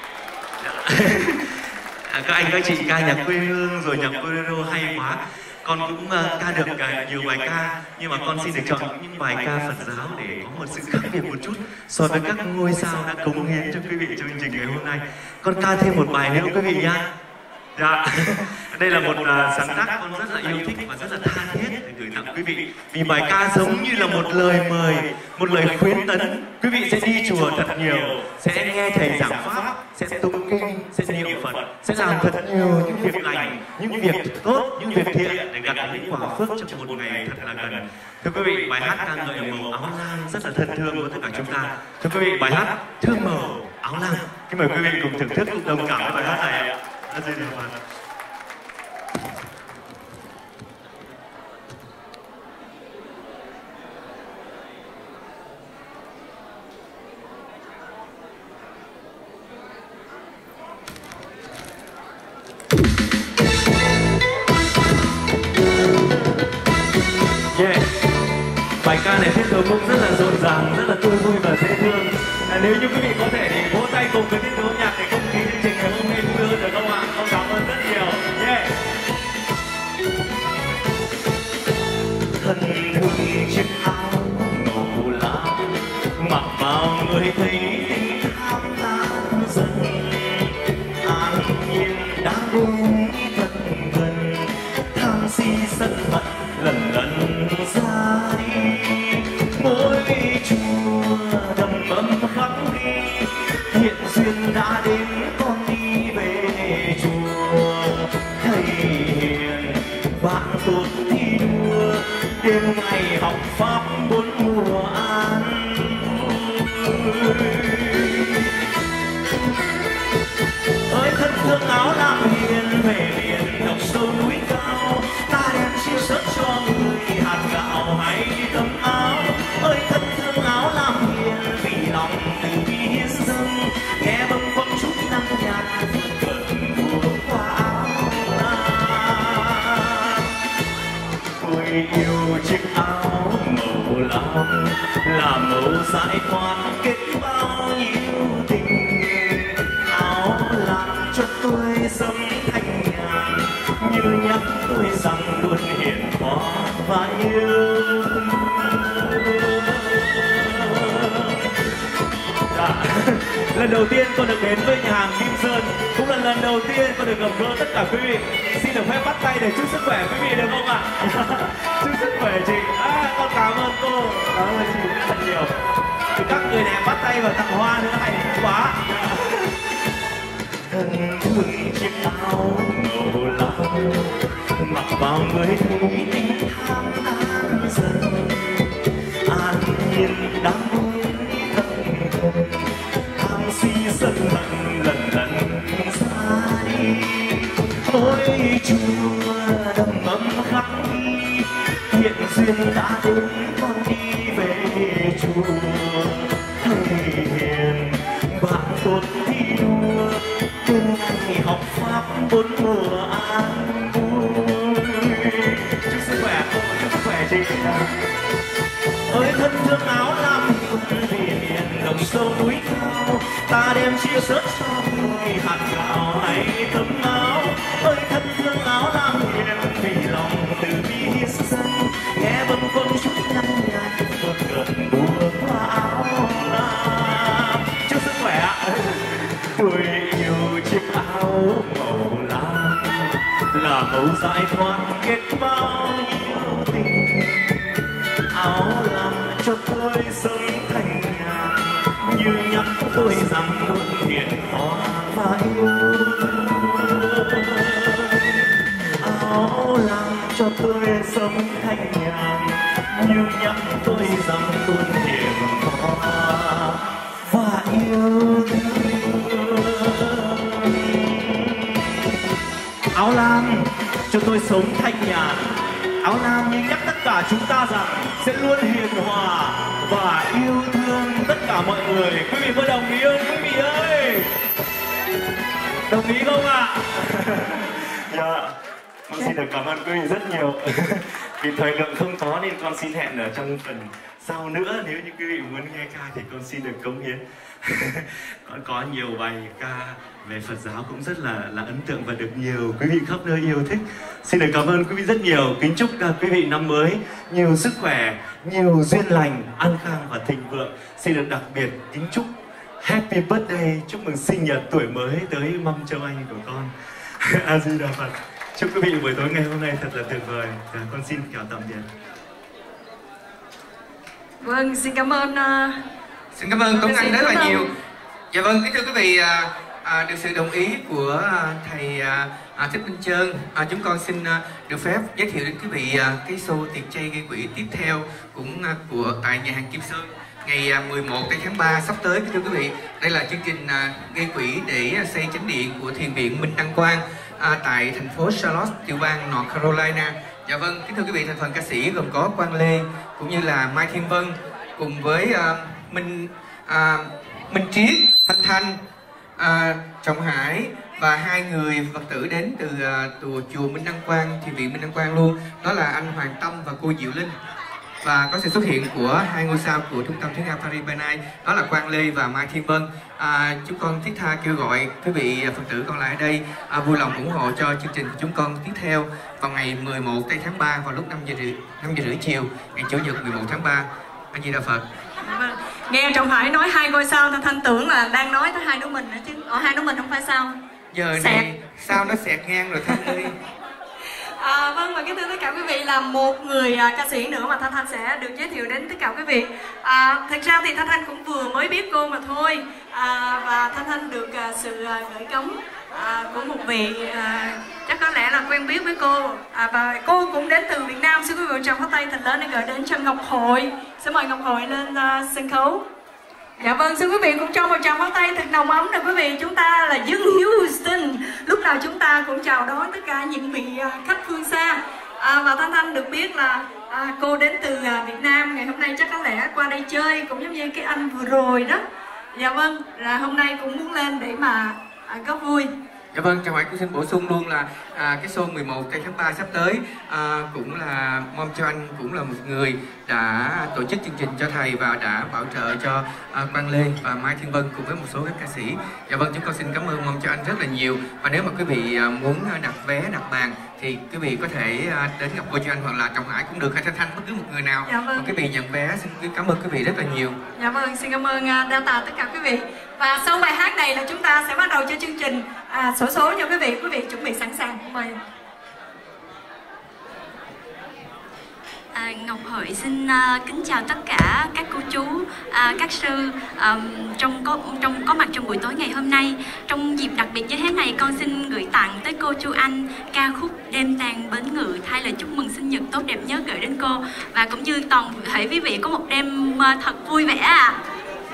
À, các anh các chị ca nhạc quê hương rồi nhạc bolero hay quá. Con cũng uh, ca được uh, nhiều bài ca, nhưng mà con xin được chọn những bài ca Phật giáo để có một sự khác biệt một chút so với các ngôi sao đã cống hiến cho quý vị trong chương trình ngày hôm nay. Con ca thêm một bài nữa quý vị nhá. Dạ, đây là một uh, sáng tác con rất là yêu thích và rất là tha thiết để gửi tặng quý vị. Vì bài ca giống như là một lời mời, một lời khuyến tấn. Quý vị sẽ đi chùa thật nhiều, sẽ nghe thầy giảng pháp, sẽ tụng kinh, sẽ niệm Phật, sẽ làm thật nhiều những việc lành, những việc tốt, những việc thiện để gặt những quả phước trong một ngày thật là gần. Thưa quý vị, bài hát ca ngợi màu áo lam rất là thân thương với tất cả chúng ta. Thưa quý vị, bài hát Thương màu áo lam. Kính mời quý vị cùng thưởng thức đồng cảm với bài hát này ạ. A Di Đà Phật. ca này tiết tấu cũng rất là rộn ràng, rất là tươi vui và dễ thương. À, nếu như quý vị có thể thì vỗ tay cùng với tiết tấu nhạc để không khí chương trình ngày hôm nay vui hơn được không ạ? Con cảm ơn rất nhiều. Yeah. Thân thương chiếc áo màu lam mặc vào người thấy tham lam dần an nhiên đã đúng thân gần tham si sân hận lần lần ra đi mỗi chùa đầm ấm khắc ghi hiện duyên đã đến con đi về chùa thầy hiền bạn tốt thi đua đêm ngày học pháp bốn mùa an ơi thân thương áo lam hiền về liền độc sâu núi cao ta đem chia sớt cho người hạt gạo hay tấm áo ơi thân thương áo lam hiền vì lòng từ bi hiến dâng nghe bâng khuâng chút năm nhạt cơn mùa qua áo lam tôi yêu chiếc áo màu lam là màu dại thoát kết bao nhiêu tình áo làm cho tôi dâm thanh nhàn như nhắc tôi rằng luôn hiền hòa và yêu. Dạ. Lần đầu tiên tôi được đến với nhà hàng Kim Sơn, cũng là lần đầu tiên tôi được gặp gỡ tất cả quý vị. Xin được phép bắt tay để chúc sức khỏe quý vị được không ạ? Chúc sức khỏe chị. À, con cảm ơn cô, cảm ơn chị rất là nhiều. Thì các người đẹp bắt tay và tặng hoa nữa hạnh phúc quá. Thân thương chiếc áo màu lam mặc vào người thấy tình tham lam dần an nhiên đắm đuối thân thân tham si sân hận lần lần ra đi ôi chùa đầm ấm khắc ghi hiện duyên đã đến con đi về chùa thầy hiền bạn tốt thi đua đêm ngày học pháp bốn mùa an vui. Chúc sức khỏe cô, chúc sức khỏe chị. Ơi thân thương áo lam vì hiền đồng sâu núi cao ta đem chia sớt cho người hạt gạo hay tấm áo ơi thân thương áo lam hiền vì lòng từ bi hiến dâng nghe bâng khuâng chút năm nhạt phật gần mùa qua áo lam. Chúc sức khỏe ạ. Tôi yêu chiếc áo màu lam là màu dại thoát kết bao nhiêu tình áo làm cho tôi sống thành nhàn như nhắc tôi rằng luôn hiền hòa và yêu áo làm cho tôi sống thành nhàn như nhắc tôi rằng luôn hiền hòa và yêu áo lam cho tôi sống thanh nhàn áo lam như nhắc tất cả chúng ta rằng sẽ luôn hiền hòa và yêu thương tất cả mọi người. Quý vị có đồng ý không quý vị ơi? Đồng ý không ạ? Dạ, con xin được cảm ơn quý vị rất nhiều. Vì thời lượng không có nên con xin hẹn ở trong phần sau nữa. Nếu như quý vị muốn nghe ca thì con xin được cống hiến. Con có nhiều bài ca về Phật giáo cũng rất là là ấn tượng và được nhiều quý vị khắp nơi yêu thích. Xin được cảm ơn quý vị rất nhiều. Kính chúc quý vị năm mới nhiều sức khỏe, nhiều duyên lành, an khang và thịnh vượng. Xin được đặc biệt kính chúc Happy Birthday, chúc mừng sinh nhật tuổi mới tới Mâm Châu Anh của con. A Di Đà Phật. Chúc quý vị buổi tối ngày hôm nay thật là tuyệt vời. Và con xin chào tạm biệt. Vâng, xin cảm ơn uh... Xin cảm ơn Tuấn Anh rất là nhiều. Dạ vâng, kính thưa quý vị, à, à, được sự đồng ý của à, thầy à, à, Thích Minh Trơn, à, chúng con xin à, được phép giới thiệu đến quý vị à, cái show tiệc chay gây quỹ tiếp theo cũng à, của tại nhà hàng Kim Sơn ngày à, mười một tháng ba sắp tới. Kính thưa quý vị, đây là chương trình à, gây quỹ để à, xây chánh điện của Thiền viện Minh Đăng Quang à, tại thành phố Charlotte, tiểu bang North Carolina. Dạ vâng, kính thưa quý vị, thành phần ca sĩ gồm có Quang Lê cũng như là Mai Thiên Vân cùng với à, Minh à, Minh Triết, Thanh Thanh, à, Trọng Hải và hai người Phật tử đến từ à, từ chùa Minh Đăng Quang, Thiền viện Minh Đăng Quang luôn, đó là anh Hoàng Tâm và cô Diệu Linh. và có sự xuất hiện của hai ngôi sao của trung tâm tiếng Nga Paris by Night, đó là Quang Lê và Mai Thiên Vân. À, chúng con thiết tha kêu gọi quý vị Phật tử còn lại ở đây à, vui lòng ủng hộ cho chương trình của chúng con tiếp theo vào ngày mười một tây tháng ba vào lúc năm giờ rưỡi chiều, ngày Chủ nhật mười một tháng ba. A Di Đà Phật. Vâng. Nghe Trọng Hải nói hai ngôi sao, Thanh Thanh tưởng là đang nói tới hai đứa mình nữa chứ. Ở hai đứa mình không phải sao. Giờ Xẹt. này sao nó xẹt ngang rồi Thanh ơi. À, vâng, và kính thưa tất cả quý vị, là một người à, ca sĩ nữa mà Thanh Thanh sẽ được giới thiệu đến tất cả quý vị. À, thật ra thì Thanh Thanh cũng vừa mới biết cô mà thôi, à, và Thanh Thanh được à, sự à, gửi gắm à, của một vị à, chắc có lẽ là quen biết với cô, à, và cô cũng đến từ Việt Nam. Xin quý vị chào pháo tay thật lớn để gửi đến cho Ngọc Hội. Xin mời Ngọc Hội lên uh, sân khấu. Dạ vâng, xin quý vị cũng cho một tràng pháo tay thật nồng ấm nè quý vị. Chúng ta là Dương Houston. Lúc nào chúng ta cũng chào đón tất cả những vị khách phương xa. À, và Thanh Thanh được biết là à, cô đến từ à, Việt Nam ngày hôm nay chắc có lẽ qua đây chơi cũng giống như cái anh vừa rồi đó. Dạ vâng, là hôm nay cũng muốn lên để mà à, góp vui. Dạ vâng, Trọng Hải cũng xin bổ sung luôn là à, cái show mười một tây tháng ba sắp tới à, cũng là mong cho anh cũng là một người đã tổ chức chương trình cho thầy và đã bảo trợ cho à, Quang Lê và Mai Thiên Vân cùng với một số các ca sĩ. Dạ vâng, chúng con xin cảm ơn mong cho anh rất là nhiều. Và nếu mà quý vị à, muốn đặt vé, đặt bàn thì quý vị có thể à, đến gặp cô cho anh hoặc là Trọng Hải cũng được, hay Thanh Thanh, bất cứ một người nào. Dạ vâng. Mà quý vị nhận vé, xin cảm ơn quý vị rất là nhiều. Dạ vâng, xin cảm ơn uh, Data tất cả quý vị. Và sau bài hát này là chúng ta sẽ bắt đầu cho chương trình à, xổ số cho quý vị. Quý vị chuẩn bị sẵn sàng. Mời. À, Ngọc Hội xin uh, kính chào tất cả các cô chú, uh, các sư um, trong có trong có mặt trong buổi tối ngày hôm nay. Trong dịp đặc biệt như thế này, con xin gửi tặng tới cô chú anh ca khúc Đêm Tàn Bến Ngự, thay lời chúc mừng sinh nhật tốt đẹp nhất gửi đến cô, và cũng như toàn thể quý vị có một đêm uh, thật vui vẻ ạ. À.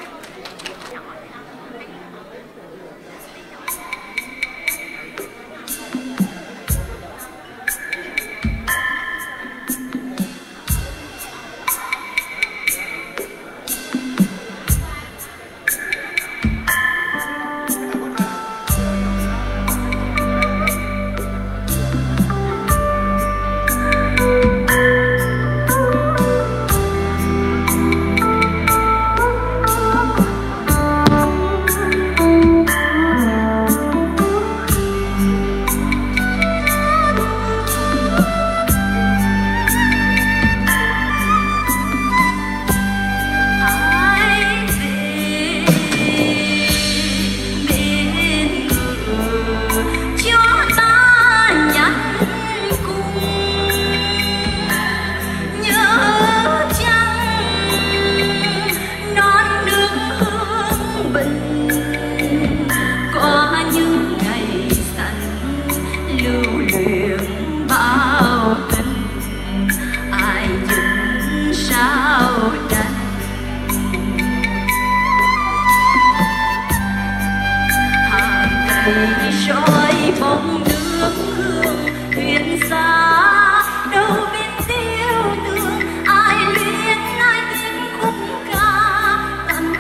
soi bóng nước hương thuyền xa đâu bên tiêu tương ai luyến ai tiếng khúc ca tận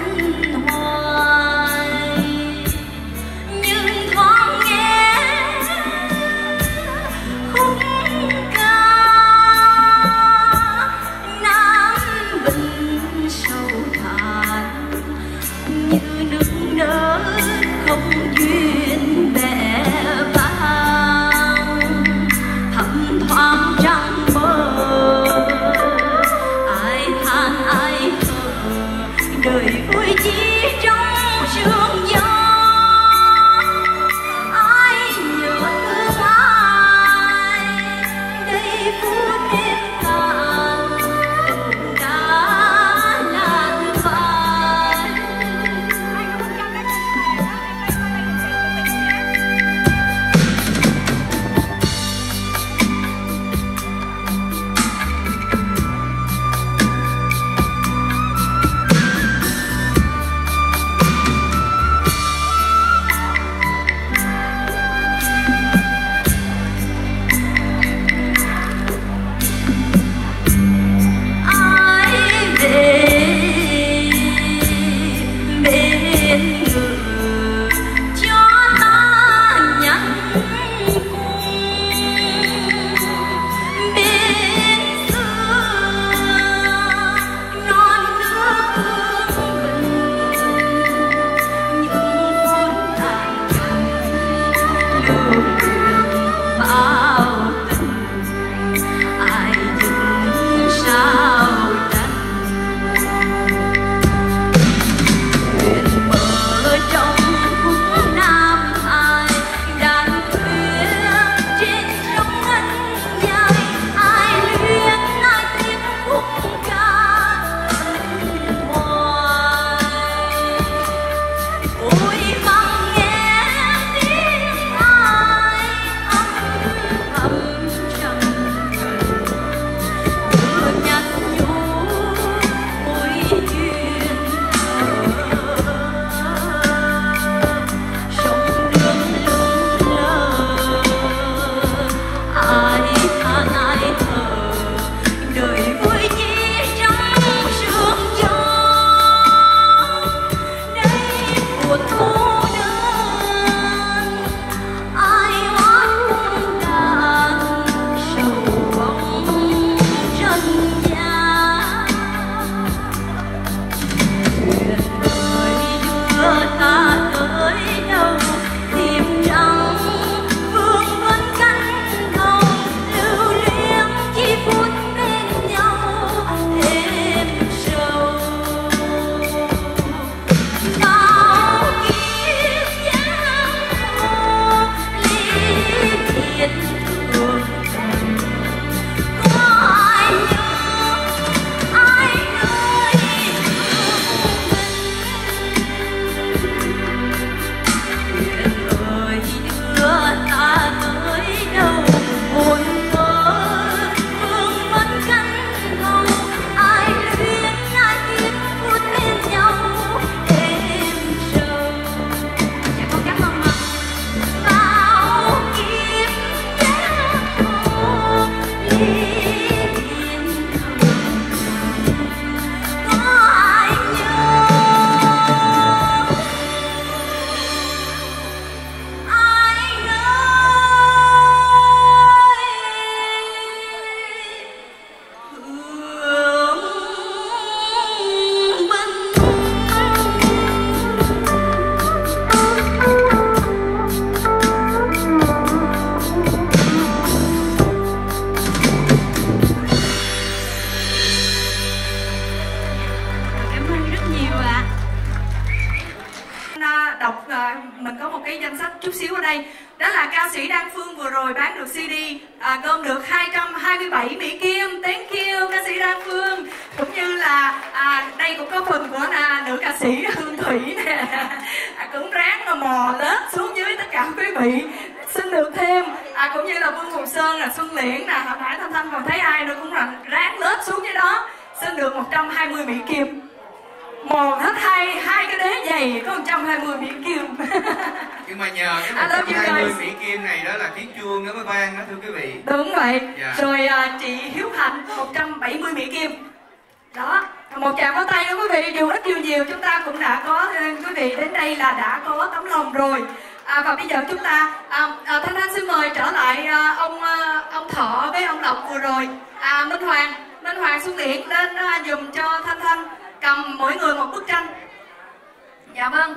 hoài nhưng thoáng nghe khúc ca Nam Bình sâu thẳm như nước nở không duyên bè bao thầm thoáng trăng mơ ai than ai thở đời vui chỉ trong sương gió ai nhớ thương ai đây phút đêm tàn tình đã lạc phai. ở đây. Đó là ca sĩ Đan Phương vừa rồi bán được xê đê à, gom được hai trăm hai mươi bảy Mỹ Kim. Thank you ca sĩ Đan Phương. Cũng như là à, đây cũng có phần của à, nữ ca sĩ Hương Thủy nè. À, cũng ráng mà mò lết xuống dưới tất cả quý vị xin được thêm. À, cũng như là Vương Phùng Sơn, là Xuân Liễn nè, hồi nãy Thanh Thanh còn thấy ai nữa cũng là ráng lết xuống dưới đó xin được một trăm hai mươi Mỹ Kim. Mòn hết hai hai cái đế giày có một trăm hai mươi Mỹ Kim. Nhưng mà nhờ cái một trăm hai mươi Mỹ Kim này đó là tiếng chuông nó mới vang đó thưa quý vị. Đúng vậy. Dạ. Rồi à, chị Hiếu Hạnh một trăm bảy mươi Mỹ Kim. Đó, một tràng pháo tay đó quý vị. Dù ít dù nhiều chúng ta cũng đã có, quý vị đến đây là đã có tấm lòng rồi. À, và bây giờ chúng ta à, à, Thanh Thanh xin mời trở lại à, ông à, ông Thọ với ông Lộc vừa rồi. À, Minh Hoàng, Minh Hoàng Xuân Liễn lên à, dùm cho Thanh Thanh cầm mỗi người một bức tranh. Dạ vâng.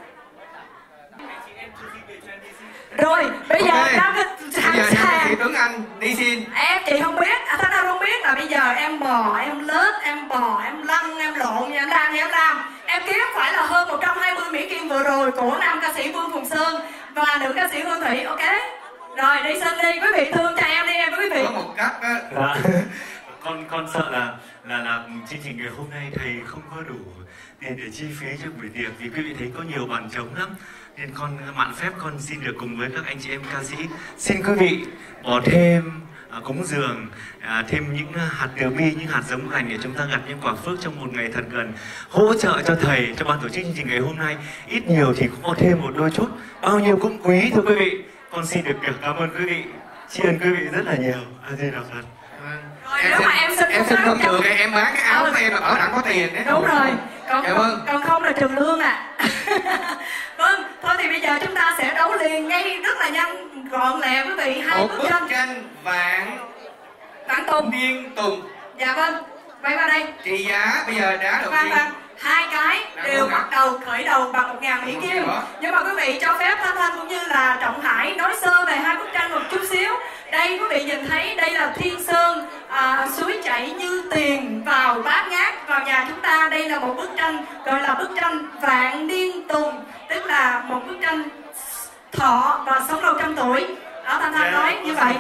Rồi bây giờ okay. đang sẵn sàng. Chị Tuấn Anh đi xin. Em chị không biết, à, Thanh Thanh không biết là bây giờ em bò, em lết, em bò, em lăn, em lộn, em làm thì em làm. Em kiếm phải là hơn một trăm hai mươi Mỹ Kim vừa rồi của nam ca sĩ Vương Phùng Sơn và nữ ca sĩ Hương Thủy, ok? Rồi đi xin đi, quý vị thương cho em đi em quý vị. Có một cách đó. Dạ. con con sợ là là là chương trình ngày hôm nay thầy không có đủ tiền để chi phí cho buổi tiệc, vì quý vị thấy có nhiều bàn trống lắm, nên con mạn phép con xin được cùng với các anh chị em ca sĩ xin quý vị bỏ thêm à, cúng dường à, thêm những hạt từ bi, những hạt giống lành để chúng ta gặt những quả phước trong một ngày thật gần, hỗ trợ cho thầy, cho ban tổ chức chương trình ngày hôm nay. Ít nhiều thì cũng có thêm một đôi chút, bao nhiêu cũng quý thưa quý vị. Con xin được cảm ơn quý vị, tri ân quý vị rất là nhiều. A Di Đà Phật. Rồi, em nếu xin, mà em xin em xin không được thì em bán cái áo của em là bảo đảm có tiền đấy. Đúng rồi, còn, dạ vâng. còn không là trừ lương à. Vâng, thôi thì bây giờ chúng ta sẽ đấu liền ngay rất là nhanh gọn lẹ quý vị. Hai Một bức bức tranh tranh vạn Vạn Tùng. Niên Tùng. Dạ vâng, quay qua đây. Trị giá bây giờ đã đầu Khoan tiên khoan, hai cái đã đều đúng bắt đầu khởi đầu bằng một ngàn Mỹ Kim. Nhưng mà quý vị cho phép Thanh Thanh cũng như là Trọng Hải nói sơ về hai bức tranh một chút xíu. Đây quý vị nhìn thấy đây là Thiên Sơn, à, suối chảy như tiền vào bát ngát vào nhà chúng ta. Đây là một bức tranh gọi là bức tranh Vạn Niên Tùng, tức là một bức tranh thọ và sống lâu trăm tuổi. Đó, Thanh Thanh nói như vậy.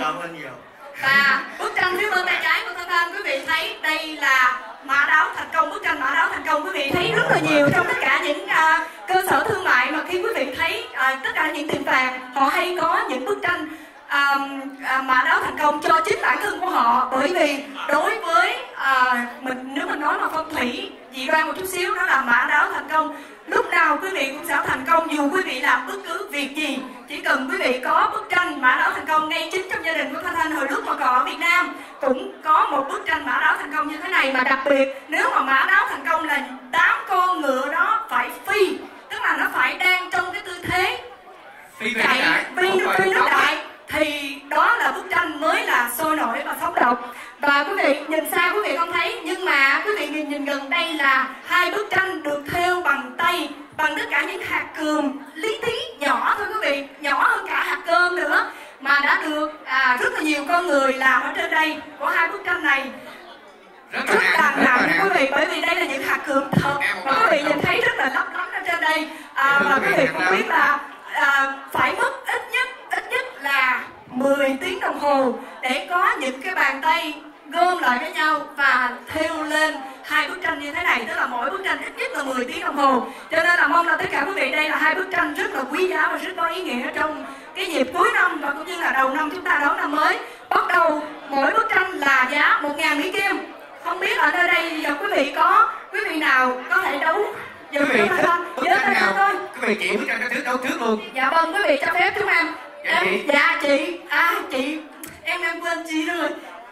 Và bức tranh phía bên tay trái của Thanh Thanh quý vị thấy đây là mã đáo thành công. Bức tranh mã đáo thành công quý vị thấy rất là nhiều trong tất cả những uh, cơ sở thương mại mà khi quý vị thấy uh, tất cả những tiệm vàng họ hay có những bức tranh uh, uh, mã đáo thành công cho chính bản thân của họ, bởi vì đối với uh, mình nếu mình nói mà phong thủy dị đoan một chút xíu đó là mã đáo thành công. Lúc nào quý vị cũng sẽ thành công dù quý vị làm bất cứ việc gì. Chỉ cần quý vị có bức tranh mã đáo thành công, ngay chính trong gia đình của Thanh Thanh hồi lúc mà còn ở Việt Nam cũng có một bức tranh mã đáo thành công như thế này. Mà đặc biệt nếu mà mã đáo thành công là tám con ngựa đó phải phi, tức là nó phải đang trong cái tư thế phi chạy phi phi nước đại, thì đó là bức tranh mới là sôi nổi và sống động. Và quý vị nhìn xa quý vị không thấy, nhưng mà quý vị nhìn, nhìn gần đây là hai bức tranh được thêu bằng tay, bằng tất cả những hạt cườm lý tí nhỏ thôi quý vị, nhỏ hơn cả hạt cơm nữa, mà đã được à, rất là nhiều con người làm ở trên đây của hai bức tranh này. Rất, rất là nặng quý vị, bởi vì đây là những hạt cườm thật mà quý vị nhìn thấy rất là lấp lắm ở trên đây. À, và quý vị cũng biết là à, phải mất ít nhất ít nhất là mười tiếng đồng hồ để có những cái bàn tay gom lại với nhau và thêu lên hai bức tranh như thế này, tức là mỗi bức tranh ít nhất là mười tiếng đồng hồ. Cho nên là mong là tất cả quý vị, đây là hai bức tranh rất là quý giá và rất có ý nghĩa trong cái dịp cuối năm và cũng như là đầu năm chúng ta đón năm mới. Bắt đầu mỗi bức tranh là giá một ngàn Mỹ Kim. Không biết ở nơi đây giờ quý vị có quý vị nào có thể đấu quý vị thích bức tranh nào thôi. Quý vị chỉ bức tranh trước đấu trước luôn. Dạ vâng, quý vị cho phép chúng em. Dạ chị. Dạ chị. À chị em em quên chị rồi.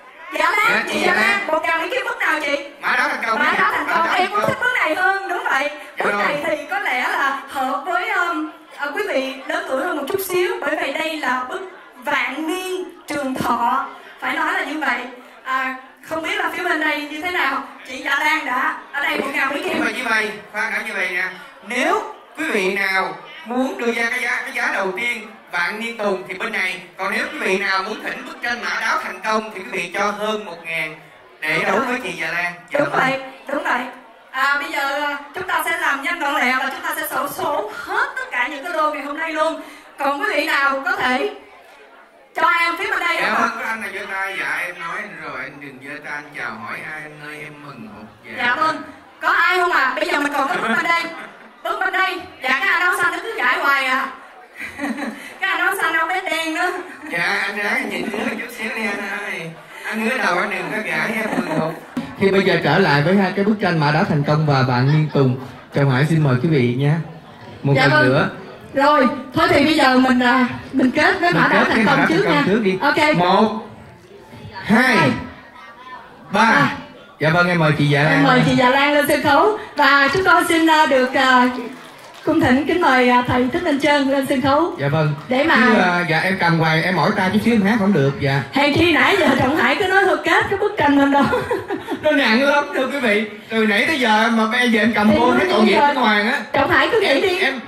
Dạ Lan, dạ, chị Dạ Lan, một ngàn Mỹ Kim bức nào chị? Mã đáo thành công. Mã đáo thành công, em cũng thích bức này hơn, đúng vậy. Dạ Bức rồi. này thì có lẽ là hợp với um, uh, quý vị lớn tuổi hơn một chút xíu, bởi vì đây là bức Vạn Niên Trường Thọ, phải nói là như vậy. À, không biết là phía bên đây như thế nào? Chị Dạ Lan đã ở đây một ngàn Mỹ Kim. Nhưng mà như vậy, khoan đã như vậy nè. Nếu quý vị nào muốn đưa ra cái giá cái giá đầu tiên Vạn Niên Tùng thì bên này, còn nếu quý vị nào muốn thỉnh bức tranh mã đáo thành công thì quý vị cho hơn một ngàn để đấu với chị Dạ Lan. Dạ Đúng vâng. vậy, đúng vậy. À, bây giờ chúng ta sẽ làm nhanh gọn lẹ và chúng ta sẽ sổ số hết tất cả những cái lô ngày hôm nay luôn. Còn quý vị nào có thể cho em phía bên đây dạ không? vâng, có anh này giơ tay. Dạ em nói rồi, anh đừng giơ tay, anh chào hỏi ai anh ơi, em mừng một. Dạ, dạ vâng. Có ai không à? Bây giờ mình còn có bước bên đây. Bước bên đây. Dạ cái anh áo xanh nó cứ gãi hoài à. Cái anh áo xanh áo bé đen nữa. Dạ anh ráng nhìn nữa chút xíu đi anh ơi. Anh ngứa đầu anh đừng có gãi, em mừng một. Thì bây giờ trở lại với hai cái bức tranh mà đã thành công và bạn Nguyên Tùng. Trọng Hải xin mời quý vị nha. Một dạ lần vâng. nữa. Rồi, thôi thì bây giờ mình mình kết với mã đáo thành công trước nha. Trước đi. Ok. Một, hai, hai. ba. À. Dạ vâng, em mời chị Dạ Lan. Em mời chị Dạ Lan lên sân khấu. Và chúng tôi xin được uh, cung thỉnh kính mời uh, thầy Thích Minh Trân lên sân khấu. Dạ vâng. Để mà Chứ, uh, dạ em cầm hoài, em mỏi tay chút xíu em hát không được. Dạ. Hèn chi nãy giờ Trọng Hải cứ nói thôi kết cái bức tranh lên đó. Nó nặng lắm thưa quý vị. Từ nãy tới giờ mà bây giờ em cầm vô cái tội nghiệp cái hoàng á. Trọng Hải cứ nghĩ đi. Em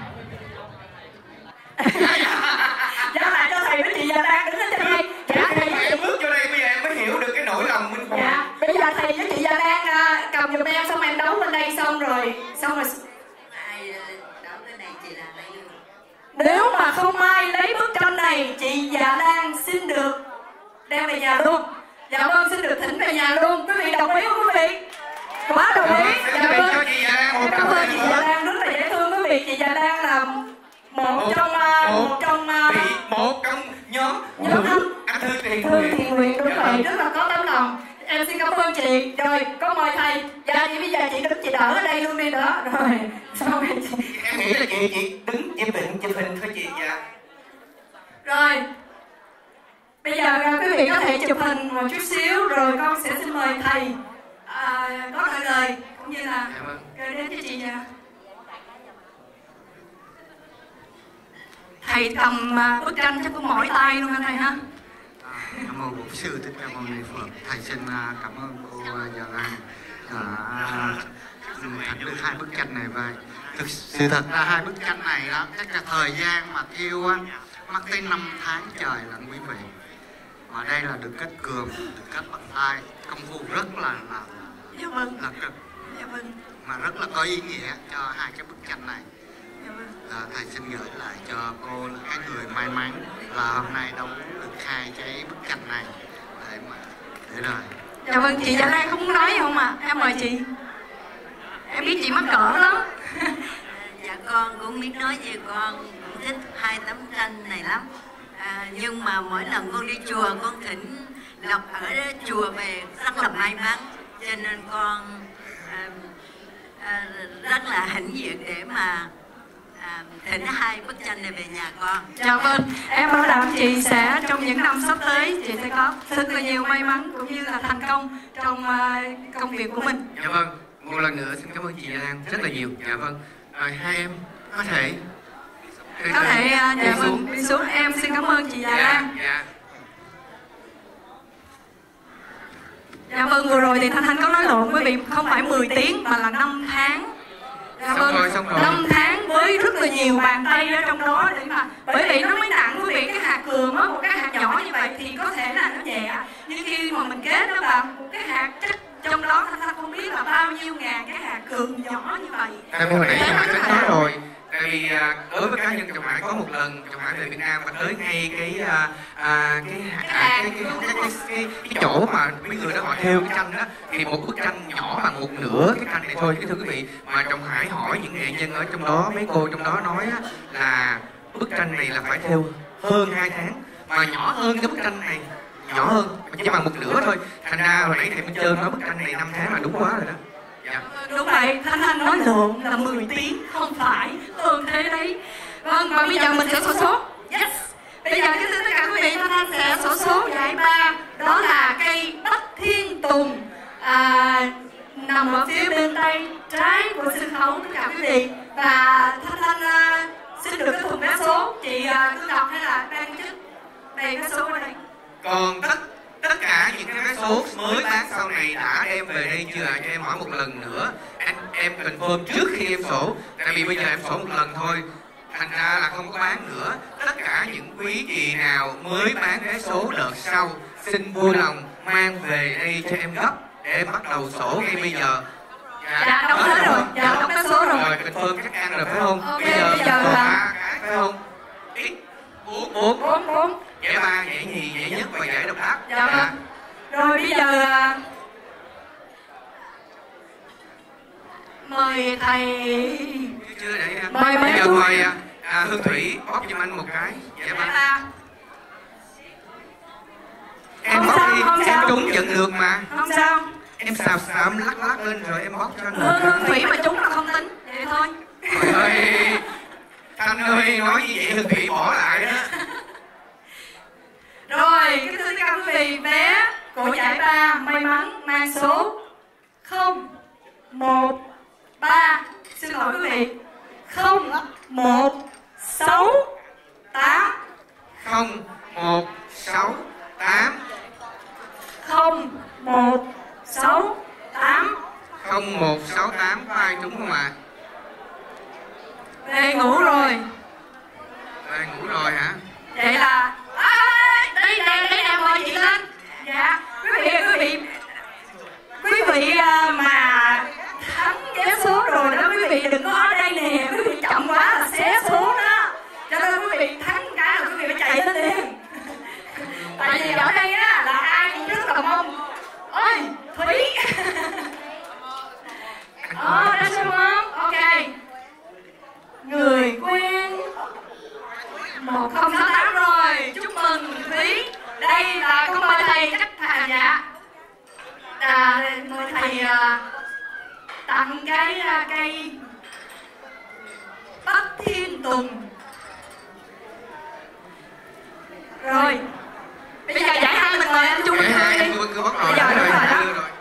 Giao lại cho thầy với chị Dạ Lan đứng lên trên đây. Dạ thầy em bước vô đây bây giờ em mới hiểu được cái nỗi lòng Minh Phong. Dạ bây giờ thầy với chị Dạ Lan uh, cầm giùm em, xong em đấu bên đây xong rồi xong rồi Ai đấu cái này chị là lấy luôn. nếu mà không ai lấy bức tranh này, chị Dạ Lan xin được đem về nhà luôn. Dạ vâng, xin được thỉnh về nhà luôn. Quý vị đồng ý không quý vị? Quá đồng ý. Dạ vâng. Em cảm ơn chị Dạ Lan rất là dễ thương quý vị. Chị Dạ Lan là một trong uh, một trong uh, một trong nhóm nhóm anh anh Thư Thiện Thư Thiện Nguyện, đúng vậy, rất là có tấm lòng. Em xin cảm ơn chị. Rồi có mời thầy. Dạ chị bây giờ chị đứng chị đỡ ở đây luôn đi đó. Rồi xong rồi chị... em nghĩ là chị chị đứng chụp hình chụp hình thôi chị. Dạ rồi bây giờ quý vị có thể chụp hình một chút xíu rồi con sẽ xin mời thầy à, có đôi lời cũng như là gửi đến cho chị nha. Thầy cầm uh, bức tranh chắc cũng mỏi tay luôn anh thầy ha. Nam mô Bổn Sư Thích Ca Mâu Ni Phật. Thầy xin cảm ơn cô Dạ Lan đã thành được hai bức tranh này. Và thực sự thật ra hai bức tranh này đó chắc là thời gian mà thiêu á mất tới năm tháng trời lận quý vị. Và đây là được kết cường, được kết bằng tay, công phu rất là là Dạ vâng. là cực. Dạ vâng. Mà rất là có ý nghĩa cho hai cái bức tranh này. Dạ vâng. À, thầy xin gửi lại cho cô là cái người may mắn là hôm nay đấu được hai cái bức tranh này để mà để đời. Dạ vâng, chị Dạ Lan không muốn nói gì không ạ? À? Em mời chị. Em biết chị mắc cỡ lắm. Dạ con cũng biết nói gì, con cũng thích hai tấm tranh này lắm. À, nhưng mà mỗi lần con đi chùa con thỉnh lộc ở chùa về rất là may mắn, cho nên con à, à, rất là hãnh diện để mà à, thỉnh hai bức tranh này về nhà con. Dạ vâng, em bảo đảm chị sẽ trong những năm sắp tới chị sẽ có rất là nhiều may mắn cũng như là thành công trong uh, công việc của mình. Dạ vâng, một lần nữa xin cảm ơn chị Dạ Lan rất là nhiều. Dạ vâng, rồi hai em có thể có thể uh, dạ vâng đi xuống. Em xin cảm ơn chị Dạ Lan. Dạ. Dạ vâng, vừa rồi thì Thanh Thanh có nói lộn quý vị, không phải mười tiếng mà là năm tháng. Dạ vâng, năm tháng với rất là nhiều bàn tay ở trong đó để mà, bởi vì nó mới nặng quý vị. Cái hạt cườm á, một cái hạt nhỏ như vậy thì có thể là nó nhẹ, nhưng khi mà mình kết đó là một cái hạt chất trong đó Thanh Thanh không biết là bao nhiêu ngàn cái hạt cườm nhỏ như vậy. Tại vì hồi nãy Trọng Hải có nói rồi, tại vì đối với cá nhân Trọng Hải có một lần Trọng Hải về Việt Nam và tới ngay cái à, à, cái, cái, cái, cái, cái, cái, cái, cái chỗ mà mấy người đó họ thêu cái tranh đó, thì một bức tranh nhỏ bằng một nửa cái tranh này thôi, cái thưa quý vị. Mà Trọng Hải hỏi những nghệ nhân ở trong đó, mấy cô trong đó nói á, là bức tranh này là phải thêu hơn hai tháng, mà nhỏ hơn cái bức tranh này, nhỏ hơn chỉ bằng một nửa thôi. Thành ra hồi nãy thầy Minh Trân nói bức tranh này năm tháng là đúng quá rồi đó. Dạ. Đúng vậy, Thanh Thanh nói lộn là mười tiếng, không phải hơn thế đấy. Vâng, và bây giờ mình sẽ số số. Yes. Bây giờ kính thưa tất cả quý vị, Thanh Thanh sẽ số số giải ba. Đó là cây Bách Thiên Tùng, à, nằm ở phía bên tay trái của sân khấu tất cả quý vị. Và Thanh Thanh uh, xin được cái thùng vé số. Chị uh, cứ đọc hay là đang chức đây vé số ở đây. Còn tất tất cả những cái vé số mới bán sau này đã đem về đây chưa? Cho em hỏi một lần nữa, anh em confirm trước khi em sổ, tại vì bây giờ em sổ một lần thôi, thành ra là không có bán nữa. Tất cả những quý chị nào mới bán vé số đợt sau xin vui lòng mang về đây cho em gấp để em bắt đầu sổ ngay bây giờ. Dạ, dạ đóng hết rồi, dạ đóng vé số rồi. Rồi confirm chắc ăn rồi phải không? Ok, bây giờ, bây giờ là cái phải không? Ít bốn bốn bốn bốn giải ba, giải nhì, giải nhất và giải độc đắc. Dạ vâng. Rồi bây giờ à, mời thầy. Chưa để mời bây giờ mời mời à, Hương Thủy bóp giùm anh một cái giải ba. Em Không bóp sao, đi, không em sao. trúng giận được mà. Không sao. Em xào xào em lắc lắc lên rồi em bóp cho anh. Hương Hương Thủy mà trúng là không tính, vậy thôi. Trời ơi, Thanh ơi, nói như vậy Hương Thủy bỏ lại đó. Rồi, cái thưa tất cả quý vị, vé của giải ba may mắn mang số không một ba, xin lỗi quý vị, không một sáu tám Không một sáu tám không một sáu tám. Không một sáu tám có ai trúng không ạ? Về ngủ rồi. Đây ngủ rồi hả? Vậy là à, đây đây đây là mời chị lên. Dạ quý vị quý vị quý vị à, mà thắng vé số rồi đó quý vị đừng có ở đây nè, quý vị chậm quá là xé số đó, cho nên quý vị thắng cái là quý vị phải chạy lên liền. Tại vì ở đây á là ai cũng rất là mong ôi Thủy. Ờ ra xem không? Ok, người quen một không sáu tám rồi, chúc mừng Thúy. Đây là con mời thầy chắc thà dạ à, mời thầy à, tặng cái à, cây Bắc Thiên Tùng. Rồi bây giờ giải hai mình mời anh Trung Giải Minh hai đi. anh Trung Minh cứ bắt rồi. Bây giờ đúng rồi đó. rồi.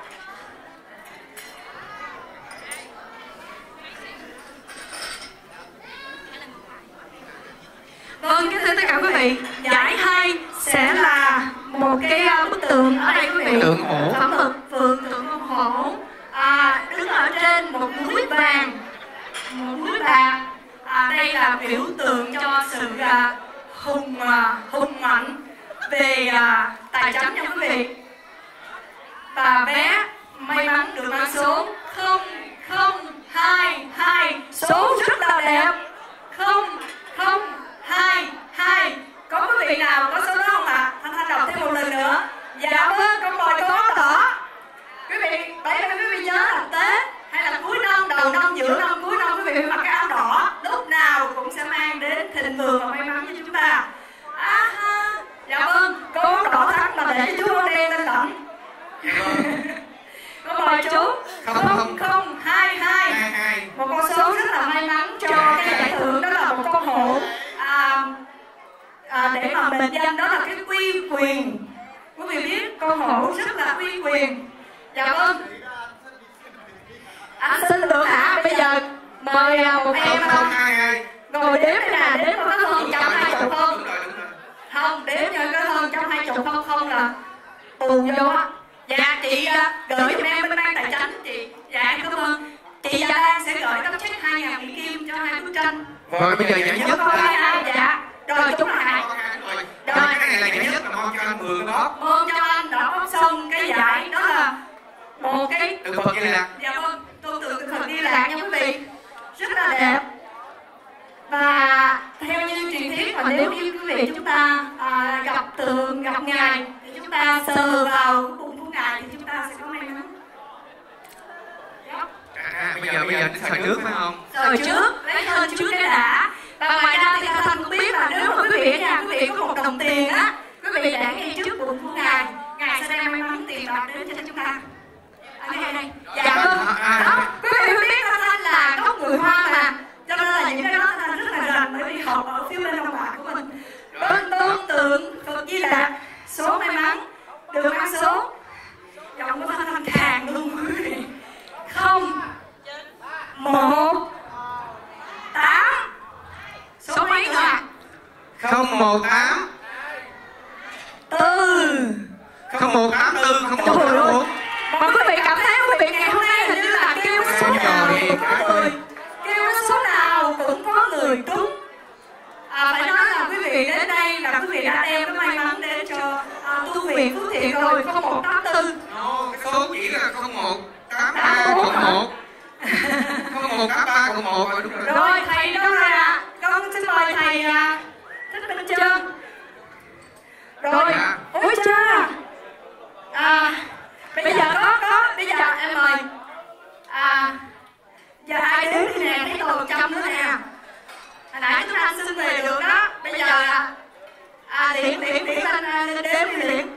Vâng, kính thưa tất cả quý vị, giải hai sẽ là một cái uh, bức tượng ở đây quý vị. Tượng hổ. Phẩm thực tượng tượng con hổ à, đứng ở trên một núi vàng, một núi bạc. À, đây là biểu tượng cho sự uh, hùng uh, hùng mạnh về uh, tài chính nha quý vị. Và vé may mắn được mang số không không hai hai, số rất là đẹp. Không không hai hai. Có quý vị nào có số đó không ạ? À? Thanh Thanh đọc thêm một lần nữa. Dạ vâng, con mời có đó. Quý vị, bởi vì quý vị nhớ là Tết hay là cuối năm, đầu năm, giữa năm, cuối năm quý vị phải mặc cái áo đỏ, lúc nào cũng sẽ mang đến thịnh vượng và may mắn cho chúng ta. À, dạ vâng, có đỏ thắng mà để chú con đen lên đỉnh. Con mời chú không không hai hai, một con số rất là may mắn cho cái giải thưởng, đó là một con hổ. À, à, để mà mệnh danh đó là cái quy quyền. Quý vị biết con hổ rất là quy quyền. Dạ vâng. Anh xin được hả? Bây giờ mời một em ngồi đếm đây nè, đếm có hơn trăm hai chục không? Không, đếm cho có hơn trăm hai chục không không là tù vô á. Dạ chị gửi cho em bên ban tài chính chị. Dạ cảm ơn. Chị Dạ Lan sẽ gửi tấm check hai ngàn Mỹ Kim cho hai bức tranh. Rồi bây giờ giải nhất là dạ. Rồi chúng lại. Rồi cái này là giải nhất là mong cho anh Mường đó. Mong cho anh đã bóp xong cái giải đó là một cái Tượng Phật Di Lạc. Dạ vâng, tô tượng tượng Phật Di Lạc nha quý vị. Rất là đẹp. Và theo như truyền thuyết mà nếu như quý vị chúng ta à, gặp tượng, gặp ngài thì chúng ta sờ vào bụng của ngài thì chúng ta sẽ có may mắn. À, bây giờ bây giờ đến sờ trước phải không? Sờ trước, lấy hơn trước cái đã. Và ngoài ra thì Thanh cũng biết là nếu mà quý vị ở nhà quý vị có một đồng tiền á, quý vị để ngay trước bụng của ngài, ngài sẽ đem may mắn tiền bạc đến cho chúng ta. Ở đây đây. Dạ vâng. Đó, quý vị biết Thanh Thanh là gốc người Hoa mà, cho nên là những cái đó Thanh rất là rành bởi vì học ở phía bên ông bà của mình. Bên tôn tượng Phật Di Lạc, số may mắn được mang số. Giọng của Thanh Thanh khàn luôn quý vị. Không một tám. Số mấy nữa ạ? Không một tám Tư. Không một tám tư. Không một tám bốn. Mà quý vị cảm thấy quý vị ngày hôm nay hình như là kêu số nào cũng có người, kêu số nào cũng có người trúng. À, phải nói là quý vị đến đây là quý vị đã đem cái may mắn đến cho à, tu viện Phước Thiện rồi. Không một tám tư. Cái số chỉ là không một tám ba cộng một. Không một tám ba cộng một rồi đúng rồi. Rồi thầy đâu rồi ạ? Con xin mời thầy Thích Minh Trơn. Rồi, Dạ. ôi cha. À, bây giờ có, có, bây giờ em mời. À, giờ ai đếm đi nè, thấy còn một trăm nữa nè. Hồi nãy chúng anh xin về được đó. Bây giờ là à, điểm, điểm, điểm lên, lên đếm đi điểm.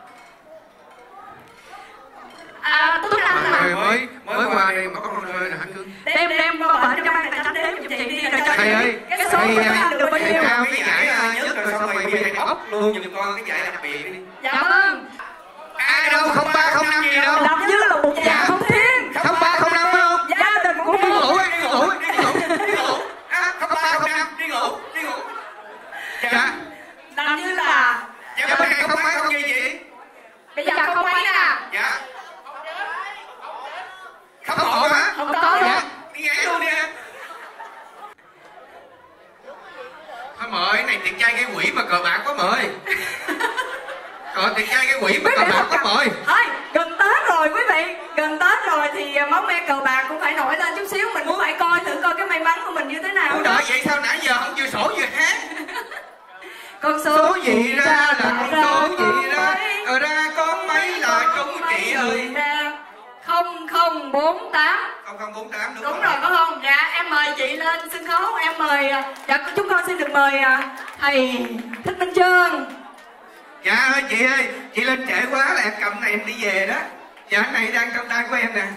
À, Tuấn Anh là Rồi mới mới qua đây mà có con rơi nè hả Cương? đem đem qua bển cho ban tránh đếm giùm chị đi rồi cho Thầy ơi, cái số thầy, của anh được bao thầy nhiêu. trao cái giải à, nhất rồi xong rồi thầy ốc luôn giùm con cái giải đặc biệt đi. Dạ vâng. Ai đâu, không ba không năm gì đâu. Làm như là một nhà không thiên. Không ba không năm không? Gia đình của Đi ngủ đi, đi ngủ đi ngủ đi ngủ. À, không ba không năm đi ngủ đi ngủ. Dạ. làm như là Dạ bên này không mấy không gì chị? bây giờ không mấy nè. Dạ. Không ổn hả? Không có Dạ. nữa. Đi nhảy luôn đi em. Thôi mời, cái này tiền trai gây quỷ mà cờ bạc quá mời. Còn tiền trai gây quỷ mà cờ bạc quá mời. Thôi, gần Tết rồi quý vị. Gần Tết rồi thì máu me cờ bạc cũng phải nổi lên chút xíu. Mình cũng phải coi thử coi cái may mắn của mình như thế nào. Ủa đợi vậy sao nãy giờ không vừa sổ vừa hát? Con số, Số gì ra là con số gì ra? Ở ra con mấy là trúng chị ơi. Không không bốn tám. Không không bốn tám đúng, Đúng rồi có không? Dạ em mời chị lên sân khấu. Em mời, dạ chúng con xin được mời thầy Thích Minh Trơn. Dạ ơi chị ơi, chị lên trễ quá là em cầm này em đi về đó. Dạ cái này đang trong tay của em nè.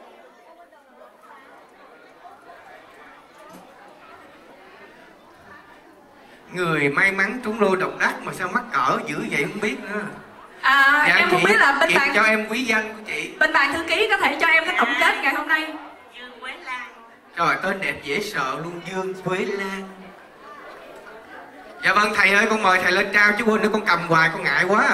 Người may mắn trúng lô độc đắc mà sao mắc cỡ dữ vậy không biết nữa. À Dạ, em không chị, biết là bên chị bạn cho em quý danh của chị. bên bạn thư ký có thể cho em cái tổng kết ngày hôm nay. Dương Quế Lan. Trời tên đẹp dễ sợ luôn, Dương Quế Lan. Dạ vâng thầy ơi, con mời thầy lên trao chứ quên nữa con cầm hoài con ngại quá.